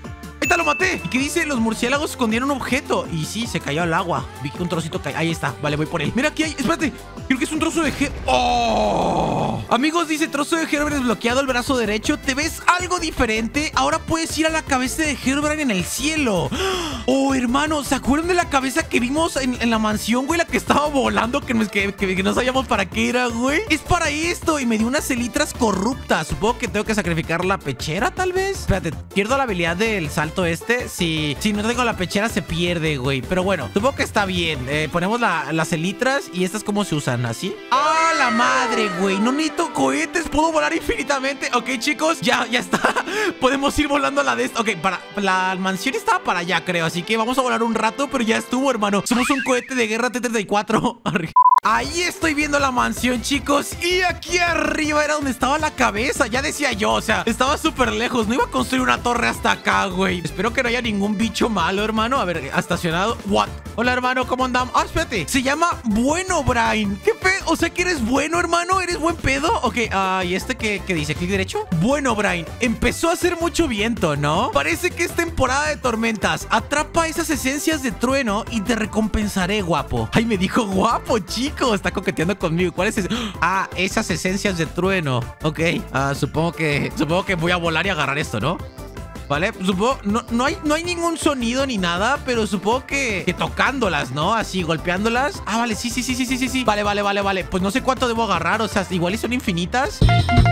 ¡Neta, lo maté! ¿Y qué dice? Los murciélagos escondieron un objeto. Y sí, se cayó al agua. Vi que un trocito cayó. Ahí está. Vale, voy por él. Mira, aquí hay... Espérate. Creo que es un trozo de Herobrine. ¡Oh! Amigos, dice trozo de Herobrine desbloqueado el brazo derecho. ¿Te ves algo diferente? Ahora puedes ir a la cabeza de Herobrine en el cielo. Oh, hermano, ¿se acuerdan de la cabeza que vimos en, en la mansión, güey? La que estaba volando, que, que, que, que no sabíamos para qué era, güey. Es para esto. Y me dio unas elitras corruptas. Supongo que tengo que sacrificar la pechera, tal vez. Espérate, pierdo la habilidad del salto este. Si, si no tengo la pechera, se pierde, güey. Pero bueno, supongo que está bien. Eh, ponemos la, las elitras y estas cómo se usan, ¿así? ¡Ah, la madre, güey! No necesito cohetes, puedo volar infinitamente. Ok, chicos, ya, ya está. Podemos ir volando a la de esta. Ok, para, la mansión estaba para allá, creo. Así que vamos a volar un rato, pero ya estuvo, hermano. Somos un cohete de guerra T treinta y cuatro. Ahí estoy viendo la mansión, chicos. Y aquí arriba era donde estaba la cabeza. Ya decía yo, o sea, estaba súper lejos. No iba a construir una torre hasta acá, güey. Espero que no haya ningún bicho malo, hermano. A ver, estacionado. What? Hola, hermano, ¿cómo andamos? Ah, espérate. Se llama Bueno Brain. ¿Qué pedo? O sea, que eres bueno, hermano. ¿Eres buen pedo? Ok, ah, ¿y este qué, qué dice? ¿Clic derecho? Bueno, Brain. Empezó a hacer mucho viento, ¿no? Parece que es temporada de tormentas. Atrapa esas esencias de trueno y te recompensaré, guapo. Ay, me dijo guapo, chico. Está coqueteando conmigo. ¿Cuál es ese? Ah, esas esencias de trueno. Ok. Ah, supongo que Supongo que voy a volar y agarrar esto, ¿no? Vale, supongo, no, no, hay, no hay ningún sonido ni nada, pero supongo que, que tocándolas, ¿no? Así, golpeándolas. Ah, vale, sí, sí, sí, sí, sí, sí, sí. Vale, vale, vale, vale. Pues no sé cuánto debo agarrar, o sea, igual y son infinitas.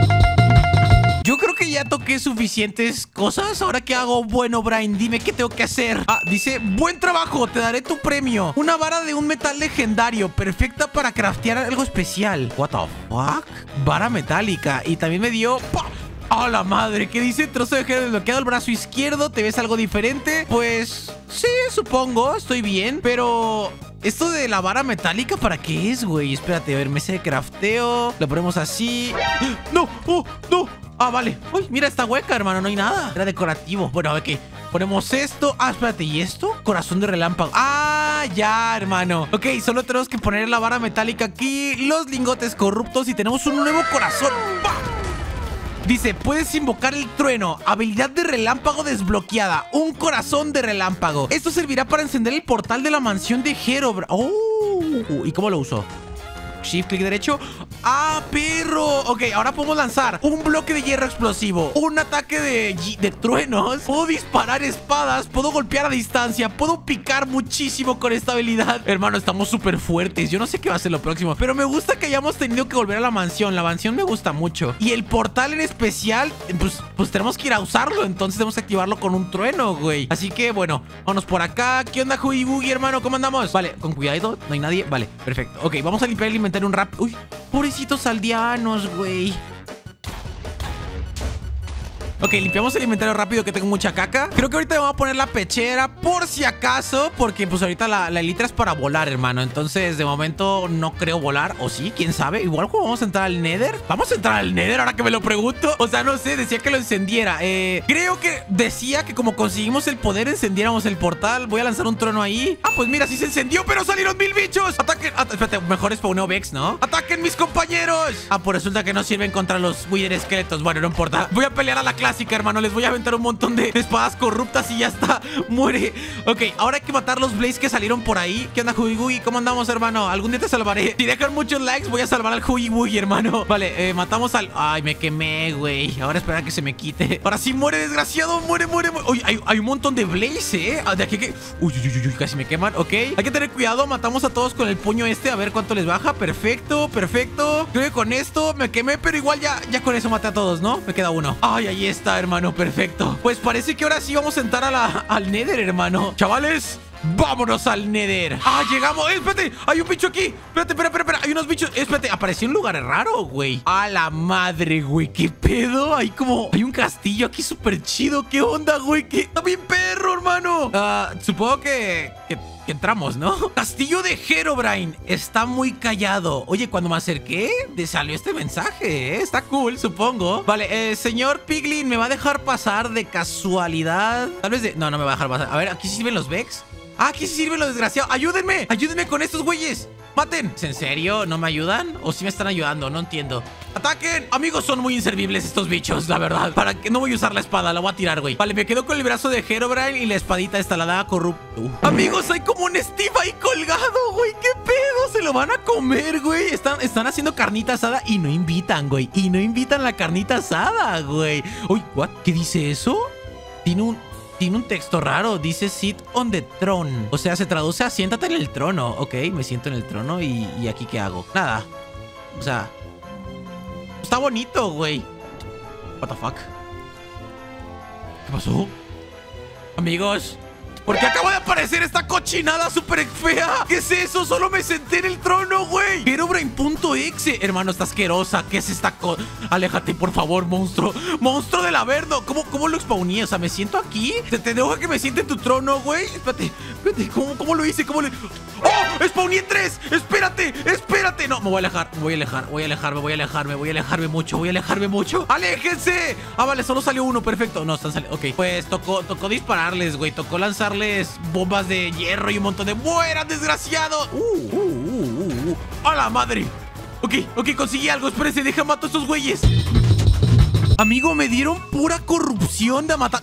Yo creo que ya toqué suficientes cosas. ¿Ahora qué hago? Bueno, Brian, dime qué tengo que hacer. Ah, dice, buen trabajo, te daré tu premio. Una vara de un metal legendario, perfecta para craftear algo especial. What the fuck? Vara metálica. Y también me dio... ¡Pah! ¡Oh, la madre! ¿Qué dice? Trozo de gel desbloqueado el brazo izquierdo. ¿Te ves algo diferente? Pues... sí, supongo. Estoy bien. Pero... ¿esto de la vara metálica para qué es, güey? Espérate, a ver, mesa de crafteo. Lo ponemos así. ¡No! ¡Oh! ¡No! Ah, vale. Uy, mira esta hueca, hermano. No hay nada. Era decorativo. Bueno, a ver qué. Ponemos esto. Ah, espérate. ¿Y esto? Corazón de relámpago. Ah, ya, hermano. Ok, solo tenemos que poner la vara metálica aquí. Los lingotes corruptos. Y tenemos un nuevo corazón. ¡Bah! Dice, puedes invocar el trueno. Habilidad de relámpago desbloqueada. Un corazón de relámpago. Esto servirá para encender el portal de la mansión de Herobrine. Oh, ¿y cómo lo uso? Shift, clic derecho. ¡Ah, perro! Ok, ahora podemos lanzar un bloque de hierro explosivo, un ataque de, de truenos. Puedo disparar espadas, puedo golpear a distancia, puedo picar muchísimo con esta habilidad. Hermano, estamos súper fuertes. Yo no sé qué va a ser lo próximo, pero me gusta que hayamos tenido que volver a la mansión. La mansión me gusta mucho. Y el portal en especial, pues, pues tenemos que ir a usarlo. Entonces tenemos que activarlo con un trueno, güey. Así que, bueno, vámonos por acá. ¿Qué onda, Huggy Buggy, hermano? ¿Cómo andamos? Vale, con cuidado, no hay nadie. Vale, perfecto. Ok, vamos a limpiar el inventario un rap. Uy, pobrecitos aldeanos, güey. Ok, limpiamos el inventario rápido que tengo mucha caca. Creo que ahorita me voy a poner la pechera por si acaso, porque pues ahorita la, la elitra es para volar, hermano. Entonces, de momento no creo volar. ¿O sí? ¿Quién sabe? Igual como vamos a entrar al Nether. ¿Vamos a entrar al Nether ahora que me lo pregunto? O sea, no sé, decía que lo encendiera. Eh, creo que decía que como conseguimos el poder, encendiéramos el portal. Voy a lanzar un trono ahí. Ah, pues mira, sí se encendió, pero salieron mil bichos. Ataquen. At espérate, mejor spawneo Vex, ¿no? ¡Ataquen, mis compañeros! Ah, pues resulta que no sirven contra los Wither esqueletos. Bueno, no importa. Voy a pelear a la clase. Clásica, hermano. Les voy a aventar un montón de, de espadas corruptas y ya está. Muere. Ok, ahora hay que matar los Blaze que salieron por ahí. ¿Qué onda, Huggy Wuggy? ¿Cómo andamos, hermano? Algún día te salvaré. Si dejan muchos likes, voy a salvar al Huggy Wuggy, hermano. Vale, eh, matamos al... Ay, me quemé, güey. Ahora espera que se me quite. Ahora sí, muere, desgraciado. Muere, muere, muere. Uy, hay, hay un montón de Blaze, ¿eh? De aquí que... Uy, uy, uy, uy, casi me queman. Ok. Hay que tener cuidado. Matamos a todos con el puño este. A ver cuánto les baja. Perfecto, perfecto. Creo que con esto me quemé, pero igual ya, ya con eso maté a todos, ¿no? Me queda uno. Ay, ahí está, hermano. Perfecto. Pues parece que ahora sí vamos a entrar a la, al Nether, hermano. Chavales, vámonos al Nether. Ah, llegamos. Eh, espérate, hay un bicho aquí. Espérate, espera, espera, espera. Hay unos bichos. Eh, espérate, apareció un lugar raro, güey. A la madre, güey. ¿Qué pedo? Hay como... Hay un castillo aquí súper chido. ¿Qué onda, güey? ¿Qué? Está bien perro, hermano. Ah, supongo que... que... entramos, ¿no? Castillo de Herobrine. Está muy callado. Oye, cuando me acerqué, te salió este mensaje, ¿eh? Está cool, supongo. Vale, eh, señor Piglin, ¿me va a dejar pasar de casualidad? Tal vez de... No, no me va a dejar pasar. A ver, ¿aquí sí sirven los Vex? Ah, aquí sí sirven los desgraciados. ¡Ayúdenme! ¡Ayúdenme con estos güeyes! ¡Maten! ¿Es en serio? ¿No me ayudan? ¿O sí me están ayudando? No entiendo. ¡Ataquen! Amigos, son muy inservibles estos bichos, la verdad. Para que no voy a usar la espada, la voy a tirar, güey. Vale, me quedo con el brazo de Herobrine y la espadita esta, la daga corrupta. Uh. Amigos, hay como un Steve ahí colgado, güey. ¿Qué pedo? Se lo van a comer, güey. Están, están haciendo carnita asada y no invitan, güey. Y no invitan la carnita asada, güey. Uy, ¿what? ¿Qué dice eso? Tiene un... Tiene un texto raro, dice sit on the throne. O sea, se traduce a siéntate en el trono. Ok, me siento en el trono y, y aquí ¿qué hago? Nada. O sea, está bonito, güey. What the fuck? ¿Qué pasó? Amigos, ¿por qué acaba de aparecer esta cochinada súper fea? ¿Qué es eso? Solo me senté en el trono, güey. Herobrine.exe. Hermano, está asquerosa. ¿Qué es esta cosa? Aléjate, por favor, monstruo. Monstruo del Averno. ¿Cómo, cómo lo spawné? O sea, ¿me siento aquí? ¿Te, te dejo que me siente en tu trono, güey? Espérate, espérate. ¿Cómo, cómo lo hice? ¿Cómo lo... ¡Oh! ¡Spawné tres! ¡Espérate! ¡Espérate! No, me voy a alejar. Me voy a alejar. Voy a alejarme, voy a alejarme. Voy a alejarme mucho. Voy a alejarme mucho. ¡Aléjense! Ah, vale, solo salió uno. Perfecto. No, están saliendo. Ok, pues tocó, tocó dispararles, güey. Tocó lanzarles bombas de hierro y un montón de... ¡Mueran, desgraciados! ¡Uh, uh, uh, uh, uh! ¡A la madre! Ok, ok, conseguí algo. Espérense, deja mato a estos güeyes. Amigo, me dieron pura corrupción de matar...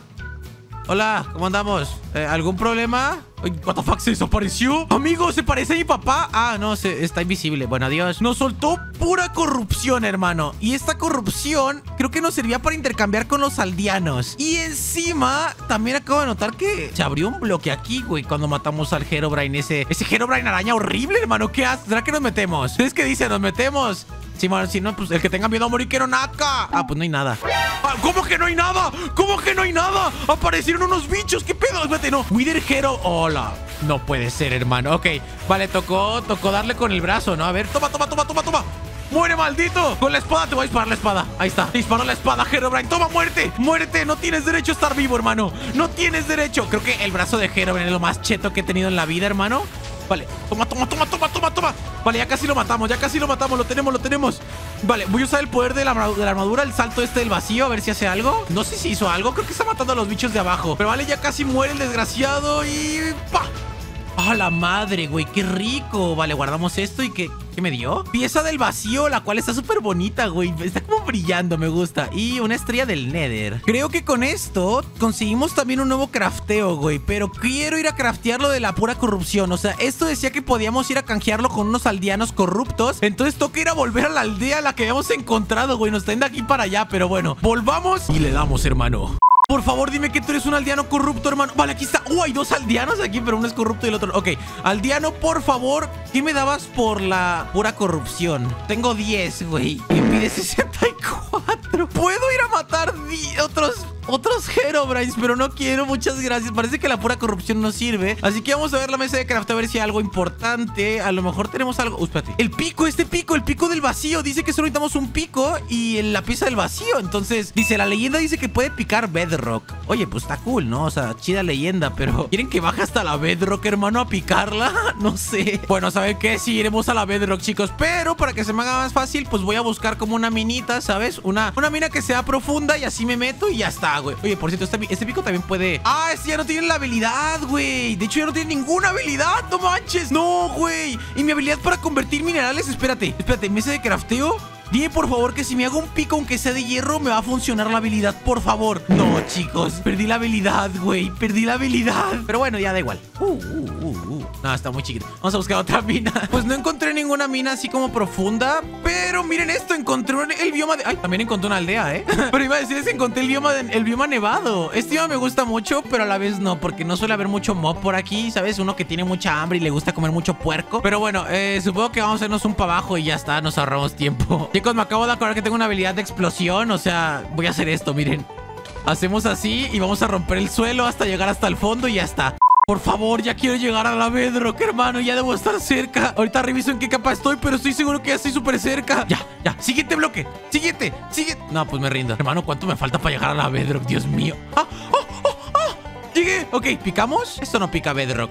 Hola, ¿cómo andamos? ¿Eh, ¿Algún problema? What the fuck, se desapareció. Amigo, se parece a mi papá. Ah, no, se, está invisible. Bueno, adiós. Nos soltó pura corrupción, hermano. Y esta corrupción creo que nos servía para intercambiar con los aldeanos. Y encima, también acabo de notar que se abrió un bloque aquí, güey, cuando matamos al Herobrine. Ese, ese Herobrine araña horrible, hermano. ¿Qué haces? ¿Será que nos metemos? ¿Ustedes qué dicen? ¿Nos metemos? Sí, bueno, si no, pues el que tenga miedo a morir quiero naca. Ah, pues no hay nada. Ah, ¿cómo que no hay nada? ¿Cómo que no hay nada? Aparecieron unos bichos. ¿Qué pedo? Espérate, no. Wither Hero. Hola. No puede ser, hermano. Ok, vale, tocó, tocó darle con el brazo, ¿no? A ver, toma, toma, toma, toma, toma. ¡Muere, maldito! Con la espada te voy a disparar la espada. Ahí está, dispara la espada, Herobrine. ¡Toma, muerte! ¡Muérete! No tienes derecho a estar vivo, hermano. No tienes derecho. Creo que el brazo de Herobrine es lo más cheto que he tenido en la vida, hermano. Vale, toma, toma, toma, toma, toma, toma. Vale, ya casi lo matamos, ya casi lo matamos. Lo tenemos, lo tenemos. Vale, voy a usar el poder de la, de la armadura, el salto este del vacío, a ver si hace algo. No sé si hizo algo, creo que está matando a los bichos de abajo. Pero vale, ya casi muere el desgraciado y... ¡pa! ¡Ah, la madre, güey! ¡Qué rico! Vale, guardamos esto y ¿qué, ¿qué me dio? Pieza del vacío, la cual está súper bonita, güey. Está como brillando, me gusta. Y una estrella del Nether. Creo que con esto conseguimos también un nuevo crafteo, güey. Pero quiero ir a craftearlo de la pura corrupción. O sea, esto decía que podíamos ir a canjearlo con unos aldeanos corruptos. Entonces toca ir a volver a la aldea a la que habíamos encontrado, güey. Nos traen de aquí para allá, pero bueno. Volvamos y le damos, hermano. Por favor, dime que tú eres un aldeano corrupto, hermano. Vale, aquí está. Uh, hay dos aldeanos aquí, pero uno es corrupto y el otro... Ok, aldeano, por favor, ¿qué me dabas por la pura corrupción? Tengo diez, güey. Me pide sesenta y cuatro. Puedo ir a matar otros... Otros Herobrines, pero no quiero, muchas gracias. Parece que la pura corrupción no sirve. Así que vamos a ver la mesa de craft, a ver si hay algo importante. A lo mejor tenemos algo. Uh, espérate. El pico, este pico, el pico del vacío. Dice que solo necesitamos un pico y la pieza del vacío. Entonces, dice, la leyenda dice que puede picar bedrock. Oye, pues está cool, ¿no? O sea, chida leyenda, pero ¿quieren que baje hasta la bedrock, hermano, a picarla? No sé. Bueno, ¿saben qué? Sí, iremos a la bedrock, chicos. Pero para que se me haga más fácil, pues voy a buscar como una minita, ¿sabes? Una, una mina que sea profunda y así me meto y ya está, güey. Oye, por cierto, este, este pico también puede... Ah, este ya no tiene la habilidad, güey. De hecho, ya no tiene ninguna habilidad. No manches. No, güey. Y mi habilidad para convertir minerales... Espérate, espérate. ¿Mesa de crafteo? Dime, por favor, que si me hago un pico, aunque sea de hierro, me va a funcionar la habilidad, por favor. No, chicos. Perdí la habilidad, güey. Perdí la habilidad. Pero bueno, ya da igual. Uh, uh, uh, uh. No, está muy chiquito. Vamos a buscar otra mina. Pues no encontré ninguna mina así como profunda. Pero miren esto. Encontré el bioma de... Ay, también encontré una aldea, ¿eh? Pero iba a decir que encontré el bioma, de... el bioma nevado. Este bioma me gusta mucho, pero a la vez no. Porque no suele haber mucho mob por aquí, ¿sabes? Uno que tiene mucha hambre y le gusta comer mucho puerco. Pero bueno, eh, supongo que vamos a hacernos un para abajo y ya está. Nos ahorramos tiempo. Chicos, me acabo de acordar que tengo una habilidad de explosión. O sea, voy a hacer esto, miren. Hacemos así y vamos a romper el suelo hasta llegar hasta el fondo y ya está. Por favor, ya quiero llegar a la bedrock, hermano. Ya debo estar cerca. Ahorita reviso en qué capa estoy, pero estoy seguro que ya estoy súper cerca. Ya, ya, siguiente bloque. Siguiente, siguiente. No, pues me rindo. Hermano, ¿cuánto me falta para llegar a la bedrock? Dios mío. ¡Ah! ¡Oh! ¡Oh! ¡Ah! Llegué. Ok, ¿picamos? Esto no pica bedrock.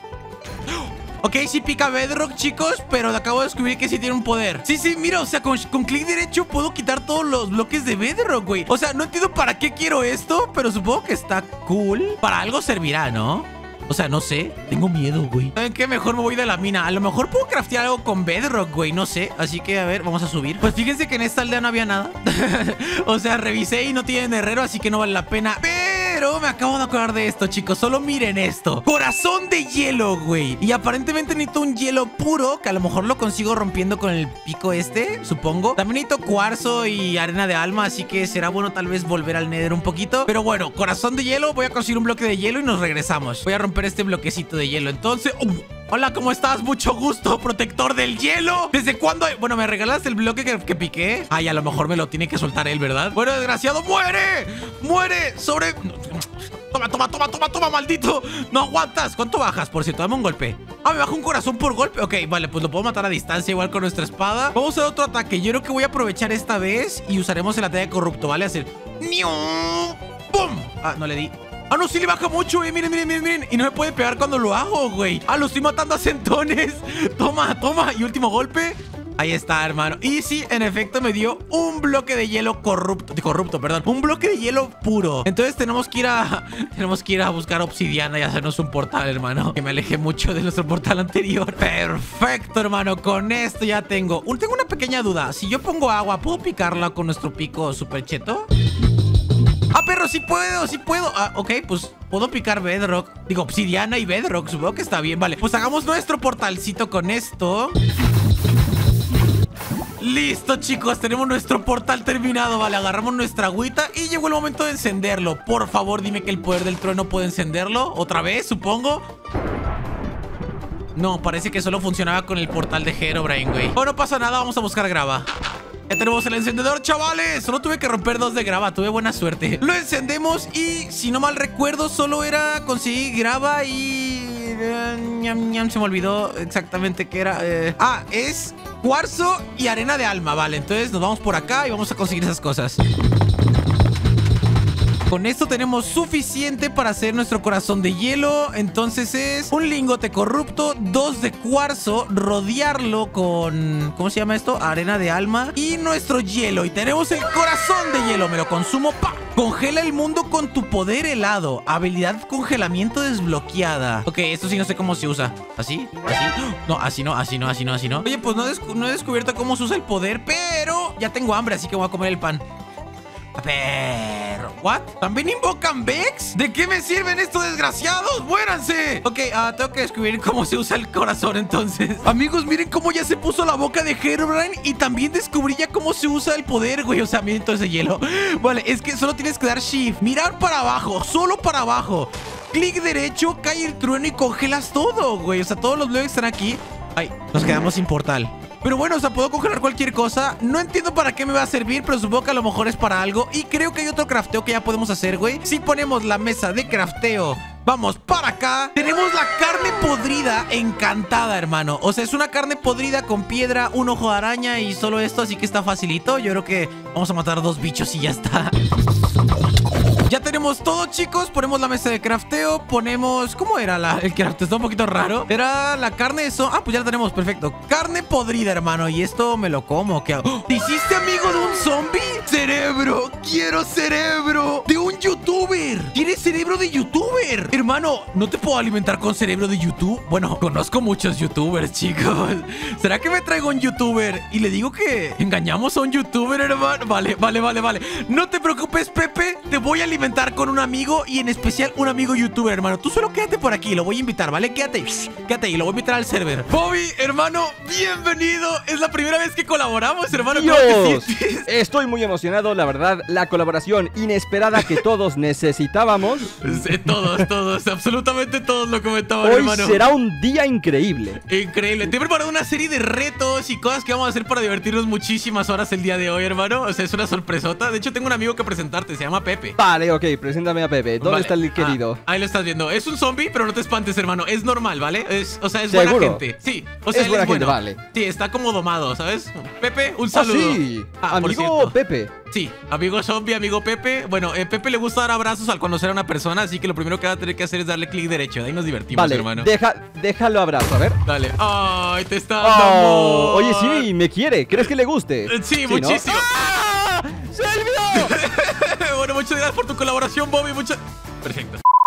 Ok, sí pica bedrock, chicos, pero acabo de descubrir que sí tiene un poder. Sí, sí, mira, o sea, con, con clic derecho puedo quitar todos los bloques de bedrock, güey. O sea, no entiendo para qué quiero esto, pero supongo que está cool. Para algo servirá, ¿no? O sea, no sé. Tengo miedo, güey. ¿Saben qué? Mejor me voy de la mina. A lo mejor puedo craftear algo con bedrock, güey. No sé. Así que, a ver, vamos a subir. Pues fíjense que en esta aldea no había nada. O sea, revisé y no tienen herrero, así que no vale la pena. Pero me acabo de acordar de esto, chicos. Solo miren esto. Corazón de hielo, güey. Y aparentemente necesito un hielo puro, que a lo mejor lo consigo rompiendo con el pico este, supongo. También necesito cuarzo y arena de alma, así que será bueno tal vez volver al Nether un poquito. Pero bueno, corazón de hielo. Voy a conseguir un bloque de hielo y nos regresamos. Voy a romper este bloquecito de hielo. Entonces... Uh, hola, ¿cómo estás? Mucho gusto, protector del hielo. ¿Desde cuándo? Bueno, ¿me regalas el bloque que, que piqué? Ay, a lo mejor me lo tiene que soltar él, ¿verdad? Bueno, desgraciado, ¡muere! ¡Muere! Sobre... Toma, toma, toma, toma, toma, maldito. No aguantas. ¿Cuánto bajas? Por cierto, dame un golpe. Ah, me baja un corazón por golpe. Ok, vale, pues lo puedo matar a distancia igual con nuestra espada. Vamos a hacer otro ataque. Yo creo que voy a aprovechar esta vez y usaremos el ataque corrupto, ¿vale? Hacer... ¡Pum! Ah, no le di. Ah, no, sí le baja mucho, eh. Miren, miren, miren, miren. Y no me puede pegar cuando lo hago, güey. Ah, lo estoy matando a centones. Toma, toma. Y último golpe. Ahí está, hermano. Y sí, en efecto me dio un bloque de hielo corrupto. Corrupto, perdón. Un bloque de hielo puro. Entonces tenemos que ir a... Tenemos que ir a buscar obsidiana y hacernos un portal, hermano. Que me alejé mucho de nuestro portal anterior. Perfecto, hermano. Con esto ya tengo... Tengo una pequeña duda. Si yo pongo agua, ¿puedo picarla con nuestro pico super cheto? Ah, perro, sí puedo, sí puedo. Ah, ok, pues puedo picar bedrock. Digo, obsidiana y bedrock. Supongo que está bien, vale. Pues hagamos nuestro portalcito con esto. Listo, chicos, tenemos nuestro portal terminado. Vale, agarramos nuestra agüita y llegó el momento de encenderlo. Por favor, dime que el poder del trueno puede encenderlo. Otra vez, supongo. No, parece que solo funcionaba con el portal de Herobrine, güey. Oh, no pasa nada, vamos a buscar grava. Ya tenemos el encendedor, chavales. Solo tuve que romper dos de grava, tuve buena suerte. Lo encendemos y, si no mal recuerdo, solo era conseguir grava y... Ñam, ñam, se me olvidó exactamente qué era. eh... Ah, es cuarzo y arena de alma. Vale, entonces nos vamos por acá y vamos a conseguir esas cosas. Con esto tenemos suficiente para hacer nuestro corazón de hielo. Entonces es un lingote corrupto, dos de cuarzo, rodearlo con... ¿Cómo se llama esto? Arena de alma y nuestro hielo. Y tenemos el corazón de hielo. Me lo consumo. ¡Pa! Congela el mundo con tu poder helado. Habilidad congelamiento desbloqueada. Ok, esto sí no sé cómo se usa. ¿Así? ¿Así? No, así no, así no, así no, así no. Oye, pues no, no he descubierto cómo se usa el poder, pero ya tengo hambre, así que voy a comer el pan. A ver... ¿What? ¿También invocan Vex? ¿De qué me sirven estos desgraciados? ¡Muéranse! Ok, uh, tengo que descubrir cómo se usa el corazón entonces. Amigos, miren cómo ya se puso la boca de Herobrine. Y también descubrí ya cómo se usa el poder, güey. O sea, miren todo ese hielo. Vale, es que solo tienes que dar Shift. Mirar para abajo, solo para abajo. Clic derecho, cae el trueno y congelas todo, güey. O sea, todos los bloques están aquí. Ay, nos quedamos sin portal. Pero bueno, o sea, puedo congelar cualquier cosa. No entiendo para qué me va a servir, pero supongo que a lo mejor es para algo. Y creo que hay otro crafteo que ya podemos hacer, güey. Si ponemos la mesa de crafteo, vamos para acá. Tenemos la carne podrida encantada, hermano. O sea, es una carne podrida con piedra, un ojo de araña y solo esto, así que está facilito. Yo creo que vamos a matar dos bichos y ya está. Ya tenemos todo, chicos. Ponemos la mesa de crafteo. Ponemos... ¿Cómo era la, el crafteo? Está un poquito raro. Era la carne de eso. Ah, pues ya la tenemos. Perfecto. Carne podrida, hermano. Y esto me lo como. ¿Qué hago? ¿Te hiciste amigo de un zombie? Cerebro. Quiero cerebro de un youtuber. ¿Quieres cerebro de youtuber? Hermano, ¿no te puedo alimentar con cerebro de YouTube? Bueno, conozco muchos youtubers, chicos. ¿Será que me traigo un youtuber y le digo que engañamos a un youtuber, hermano? Vale, vale, vale, vale. No te preocupes, Pepe. Te voy a alimentar con un amigo y en especial un amigo youtuber, hermano. Tú solo quédate por aquí, lo voy a invitar, ¿vale? Quédate, quédate y lo voy a invitar al server. Bobby, hermano, bienvenido. Es la primera vez que colaboramos, hermano. Dios, ¿cómo te sientes? Estoy muy emocionado, la verdad. La colaboración inesperada que todos necesitábamos. Sí, todos, todos, absolutamente todos lo comentaban, Hoy hermano. será un día increíble. Increíble. Te he preparado una serie de retos y cosas que vamos a hacer para divertirnos muchísimas horas el día de hoy, hermano. O sea, es una sorpresota. De hecho, tengo un amigo que presentarte, se llama Pepe. Vale, ok, preséntame a Pepe. ¿Dónde Vale. está el querido? Ah, ahí lo estás viendo. Es un zombie, pero no te espantes, hermano. Es normal, ¿vale? Es, o sea, es ¿Seguro? buena gente. Sí, o sea, Es él buena es gente, bueno. vale. Sí, está como domado, ¿sabes? Pepe, un Ah, saludo. sí. Ah, por Amigo cierto. Pepe. Sí, amigo zombie, amigo Pepe. Bueno, eh, Pepe le gusta dar abrazos al conocer a una persona, así que lo primero que va a tener que hacer es darle clic derecho. De ahí nos divertimos, Vale, hermano. deja, déjalo abrazo, a ver. Dale. Ay, te está dando Oh, amor. oye, sí, me quiere. ¿Crees que le guste? Eh, Sí, ¿no? muchísimo. ¡Ah! ¡Silvio! Bueno, muchas gracias por tu colaboración, Bobby. Muchas... Perfecto.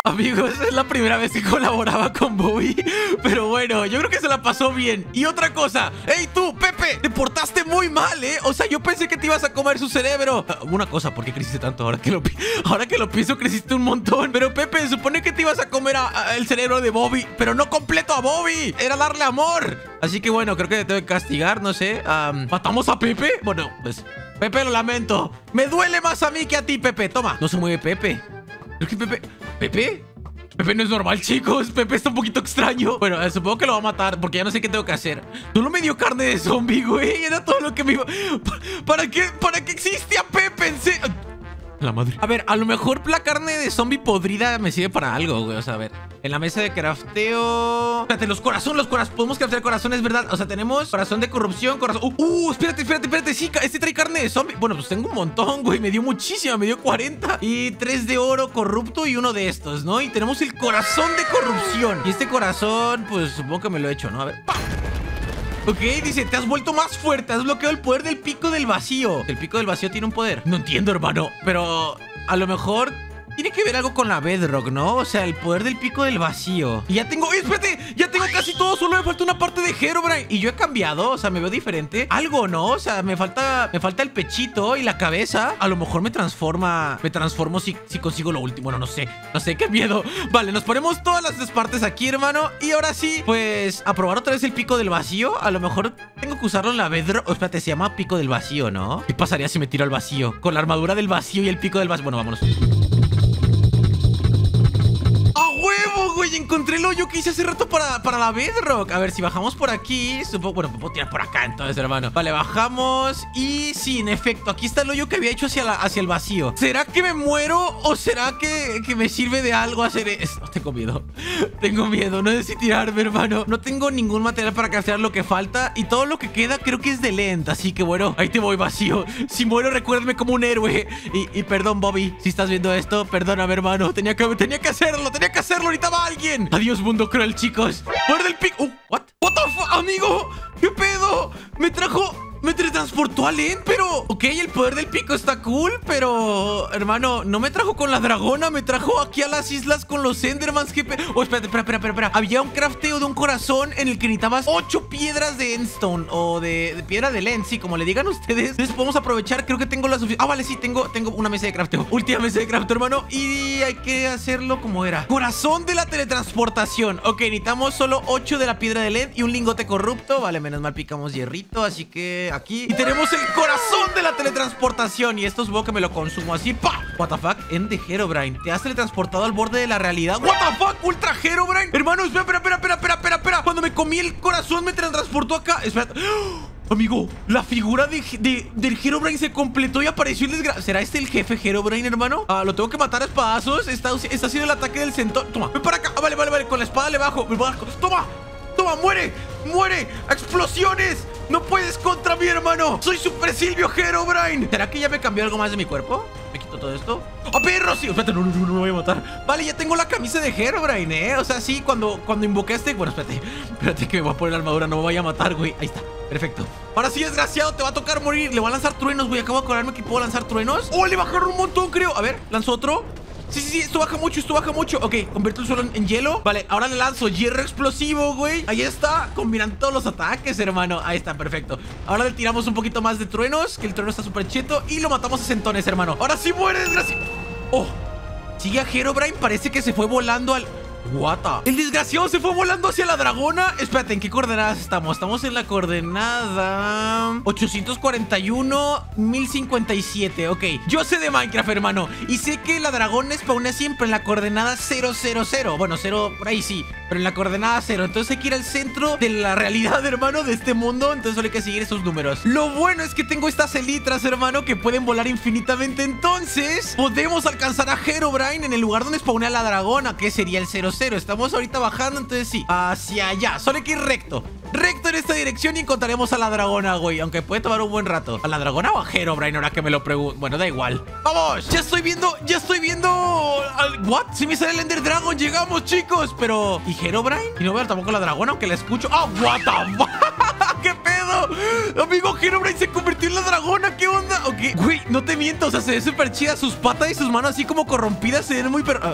Amigos, es la primera vez que colaboraba con Bobby. Pero bueno, yo creo que se la pasó bien. Y otra cosa, ¡hey tú, Pepe! Te portaste muy mal, ¿eh? O sea, yo pensé que te ibas a comer su cerebro. uh, Una cosa, ¿por qué creciste tanto? Ahora que lo, ahora que lo pienso, creciste un montón. Pero Pepe, se supone que te ibas a comer a, a el cerebro de Bobby, pero no completo a Bobby. Era darle amor. Así que bueno, creo que te tengo que castigar, no sé. um, ¿Matamos a Pepe? Bueno, pues Pepe, lo lamento. Me duele más a mí que a ti, Pepe. Toma. No se mueve Pepe. Creo que Pepe... ¿Pepe? Pepe no es normal, chicos. Pepe está un poquito extraño. Bueno, eh, supongo que lo va a matar porque ya no sé qué tengo que hacer. Solo me dio carne de zombie, güey. Era todo lo que me iba... ¿Para qué? ¿Para qué existe a Pepe? En serio... La madre. A ver, a lo mejor la carne de zombie podrida me sirve para algo, güey. O sea, a ver. En la mesa de crafteo... Espérate, los corazones, los corazones. Podemos craftear corazones, ¿verdad? O sea, tenemos corazón de corrupción, corazón... Uh, uh, espérate, espérate, espérate. Sí, este trae carne de zombie. Bueno, pues tengo un montón, güey. Me dio muchísima, me dio cuarenta. Y tres de oro corrupto y uno de estos, ¿no? Y tenemos el corazón de corrupción. Y este corazón, pues supongo que me lo he hecho, ¿no? A ver. ¡Pam! Ok, dice, te has vuelto más fuerte. Has bloqueado el poder del pico del vacío. El pico del vacío tiene un poder. No entiendo, hermano. Pero a lo mejor tiene que ver algo con la bedrock, ¿no? O sea, el poder del pico del vacío. Y ya tengo... ¡Oye, espérate! Ya tengo casi todo. Solo me falta una parte de Herobrine. Y yo he cambiado. O sea, me veo diferente. Algo, ¿no? O sea, me falta... Me falta el pechito y la cabeza. A lo mejor me transforma... Me transformo si, si consigo lo último. Bueno, no sé. No sé, qué miedo. Vale, nos ponemos todas las tres partes aquí, hermano. Y ahora sí, pues... A probar otra vez el pico del vacío. A lo mejor tengo que usarlo en la bedrock. Oh, espérate, se llama pico del vacío, ¿no? ¿Qué pasaría si me tiro al vacío? Con la armadura del vacío y el pico del vacío. Bueno, vámonos. ¡Huevo, güey! Encontré el hoyo que hice hace rato para, para la bedrock. A ver, si bajamos por aquí, supongo... Bueno, me puedo tirar por acá entonces, hermano. Vale, bajamos. Y sí, en efecto, aquí está el hoyo que había hecho hacia, la, hacia el vacío. ¿Será que me muero o será que, que me sirve de algo hacer esto? Tengo miedo. Tengo miedo. No sé si tirarme, hermano. No tengo ningún material para craftear lo que falta. Y todo lo que queda creo que es de lenta. Así que bueno, ahí te voy, vacío. Si muero, recuérdame como un héroe. Y, y perdón, Bobby, si estás viendo esto, perdóname, hermano. Tenía que, tenía que hacerlo, tenía que hacerlo. Ahorita va alguien. Adiós, mundo cruel, chicos. Poder del pico. Uh, what? What the fuck, amigo. ¿Qué pedo? Me trajo... Me teletransportó a Len, pero... Ok, el poder del pico está cool, pero... Hermano, no me trajo con la dragona. Me trajo aquí a las islas con los Endermans. ¿Qué pe... Oh, espérate, espera, espera, espera, espera. Había un crafteo de un corazón en el que necesitabas ocho piedras de Endstone. O de, de piedra de Len, sí, como le digan ustedes. Entonces podemos aprovechar, creo que tengo la suficiente... Ah, vale, sí, tengo, tengo una mesa de crafteo. Última mesa de crafteo, hermano. Y hay que hacerlo como era. Corazón de la teletransportación. Ok, necesitamos solo ocho de la piedra de Len y un lingote corrupto. Vale, menos mal picamos hierrito, así que... Aquí. Y tenemos el corazón de la teletransportación. Y esto supongo que me lo consumo así. ¡Pah! What the fuck, End de Herobrine. Te has teletransportado al borde de la realidad. What the fuck, Ultra Herobrine. Hermano, espera, espera, espera, espera, espera, espera, espera. Cuando me comí el corazón me teletransportó acá. Espera. ¡Oh! Amigo, la figura de, de, del Herobrine se completó y apareció el desgraciado. ¿Será este el jefe Herobrine, hermano? Ah, lo tengo que matar a espadazos. Está, está haciendo el ataque del centauro. Toma, ven para acá. Ah, vale, vale, vale. Con la espada le bajo. Me bajo. Toma. ¡Toma! ¡Muere! ¡Muere! ¡Explosiones! ¡No puedes contra mi hermano! ¡Soy Super Silvio Herobrine! ¿Será que ya me cambió algo más de mi cuerpo? ¿Me quito todo esto? ¡Oh, perro! Sí, espérate, no, no, no, no me voy a matar. Vale, ya tengo la camisa de Herobrine, ¿eh? O sea, sí, cuando, cuando invoqué este... Bueno, espérate. Espérate que me voy a poner la armadura. No me vaya a matar, güey. Ahí está. Perfecto. Ahora sí, desgraciado, te va a tocar morir. Le voy a lanzar truenos, güey. Acabo de acordarme que puedo lanzar truenos. ¡Oh, le bajaron un montón, creo! A ver, lanzo otro. Sí, sí, sí, esto baja mucho, esto baja mucho. Ok, convierto el suelo en, en hielo. Vale, ahora le lanzo hierro explosivo, güey. Ahí está, combinando todos los ataques, hermano. Ahí está, perfecto. Ahora le tiramos un poquito más de truenos, que el trueno está súper cheto. Y lo matamos a centones, hermano. Ahora sí muere, desgraciado. Oh, sigue a Herobrine, parece que se fue volando al... What the... El desgraciado se fue volando hacia la dragona. Espérate, ¿en qué coordenadas estamos? Estamos en la coordenada ochocientos cuarenta y uno, mil cincuenta y siete. Ok, yo sé de Minecraft, hermano. Y sé que la dragona spawna siempre en la coordenada cero cero cero. Bueno, cero, por ahí sí, pero en la coordenada cero. Entonces hay que ir al centro de la realidad, hermano, de este mundo. Entonces solo hay que seguir esos números. Lo bueno es que tengo estas elitras, hermano, que pueden volar infinitamente. Entonces podemos alcanzar a Herobrine en el lugar donde spawnea la dragona, que sería el cero cero. Estamos ahorita bajando, entonces sí, hacia allá. Solo hay que ir recto. Recto en esta dirección y encontraremos a la dragona, güey. Aunque puede tomar un buen rato. ¿A la dragona o a Herobrine? Ahora que me lo pregunto. Bueno, da igual. ¡Vamos! Ya estoy viendo, ya estoy viendo ¿what? Si me sale el Ender Dragon. Llegamos, chicos. Pero, ¿y Herobrine? Y no veo tampoco la dragona, aunque la escucho. ¡Ah! Oh, what the fuck. ¿Qué pedo? Amigo, Herobrine se convirtió en la dragona. ¿Qué onda? Ok, güey, no te miento. O sea, se ve súper chida. Sus patas y sus manos así como corrompidas se ven muy... Per... Uh,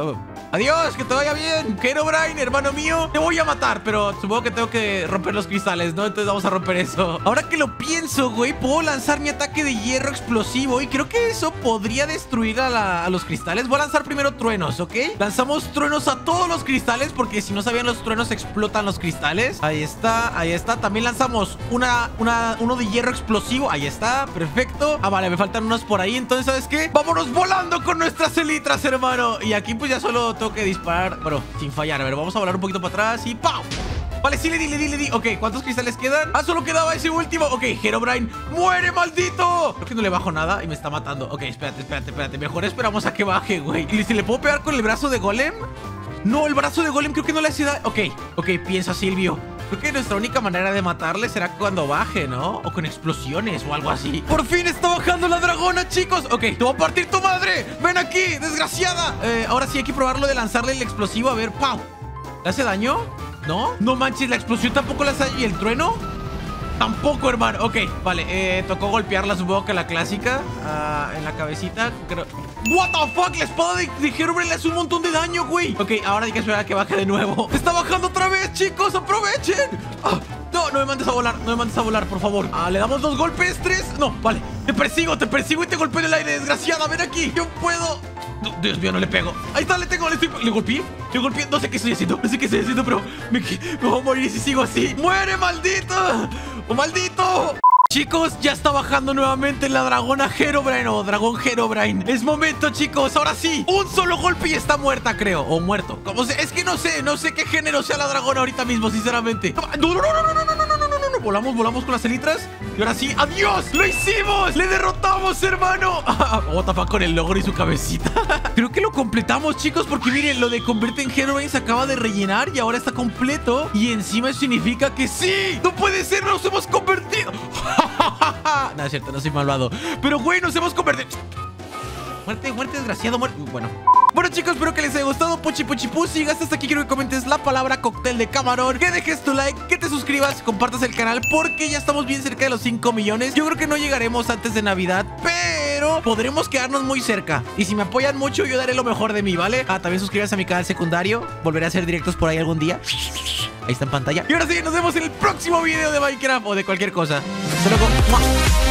Adiós, que te vaya bien. Herobrine, hermano mío, te voy a matar, pero supongo que tengo que romper los cristales, ¿no? Entonces vamos a romper eso. Ahora que lo pienso, güey, puedo lanzar mi ataque de hierro explosivo y creo que eso podría destruir a, la, a los cristales. Voy a lanzar primero truenos, ¿ok? Lanzamos truenos a todos los cristales porque si no sabían, los truenos explotan los cristales. Ahí está, ahí está. También lanzamos una, una, uno de hierro explosivo. Ahí está, perfecto. Ah, vale, me faltan unos por ahí. Entonces, ¿sabes qué? Vámonos volando con nuestras elitras, hermano. Y aquí pues ya solo tengo que disparar, bueno, sin fallar. A ver, vamos a volar un poquito para atrás y ¡pau! Vale, sí, le di, le di, le di. Ok, ¿cuántos cristales quedan? Ah, solo quedaba ese último. Ok, Herobrine, ¡muere, maldito! Creo que no le bajo nada y me está matando. Ok, espérate, espérate, espérate. Mejor esperamos a que baje, güey. ¿Y si le puedo pegar con el brazo de golem? No, el brazo de golem creo que no le hace daño. Ok, ok, piensa, Silvio. Creo que nuestra única manera de matarle será cuando baje, ¿no? O con explosiones o algo así. ¡Por fin está bajando la dragona, chicos! Ok, te voy a partir tu madre. ¡Ven aquí, desgraciada! Eh, ahora sí hay que probarlo de lanzarle el explosivo. A ver, ¡pau! ¿Le hace daño? ¿No? No manches, la explosión tampoco la hace. ¿Y el trueno? Tampoco, hermano. Ok, vale, eh, tocó golpearla, supongo que la clásica. uh, En la cabecita, creo. What the fuck, la espada de, de Herobrine le hace un montón de daño, güey. Ok, ahora hay que esperar a que baje de nuevo. Está bajando otra vez, chicos, aprovechen. ah, No, no me mandes a volar, no me mandes a volar, por favor. ah, Le damos dos golpes, tres. No, vale, te persigo, te persigo y te golpeo en el aire, desgraciada. Ven aquí, yo puedo. No, Dios mío, no le pego. Ahí está, le tengo, le estoy... Le golpeé, le golpeé. No sé qué estoy haciendo, no sé qué estoy haciendo, pero me, me voy a morir si sigo así. ¡Muere, maldito! ¡Oh, maldito! Chicos, ya está bajando nuevamente la dragona Herobrine o dragón Herobrine. Es momento, chicos, ahora sí. Un solo golpe y está muerta, creo. O muerto, como se... Es que no sé, no sé qué género sea la dragona ahorita mismo, sinceramente. No, no, no, no, no, no, no, no, no, no, no, no. Volamos, volamos con las elitras. Y ahora sí, ¡adiós! ¡Lo hicimos! ¡Le derrotamos, hermano! What the fuck con el logro y su cabecita. Creo que lo completamos, chicos, porque miren, lo de convierte en Herobrine se acaba de rellenar y ahora está completo. Y encima eso significa que sí. ¡No puede ser! ¡Nos hemos convertido! No, es cierto, no soy malvado. Pero, güey, nos hemos convertido. Muerte, muerte, desgraciado, muerte. Bueno. Bueno, chicos, espero que les haya gustado. Puchi, puchi, puchi. Si llegaste hasta aquí, quiero que comentes la palabra cóctel de camarón, que dejes tu like, que te suscribas, compartas el canal, porque ya estamos bien cerca de los cinco millones. Yo creo que no llegaremos antes de Navidad, pero podremos quedarnos muy cerca. Y si me apoyan mucho, yo daré lo mejor de mí, ¿vale? Ah, también suscríbanse a mi canal secundario. Volveré a hacer directos por ahí algún día. Ahí está en pantalla. Y ahora sí, nos vemos en el próximo video de Minecraft o de cualquier cosa. Hasta luego.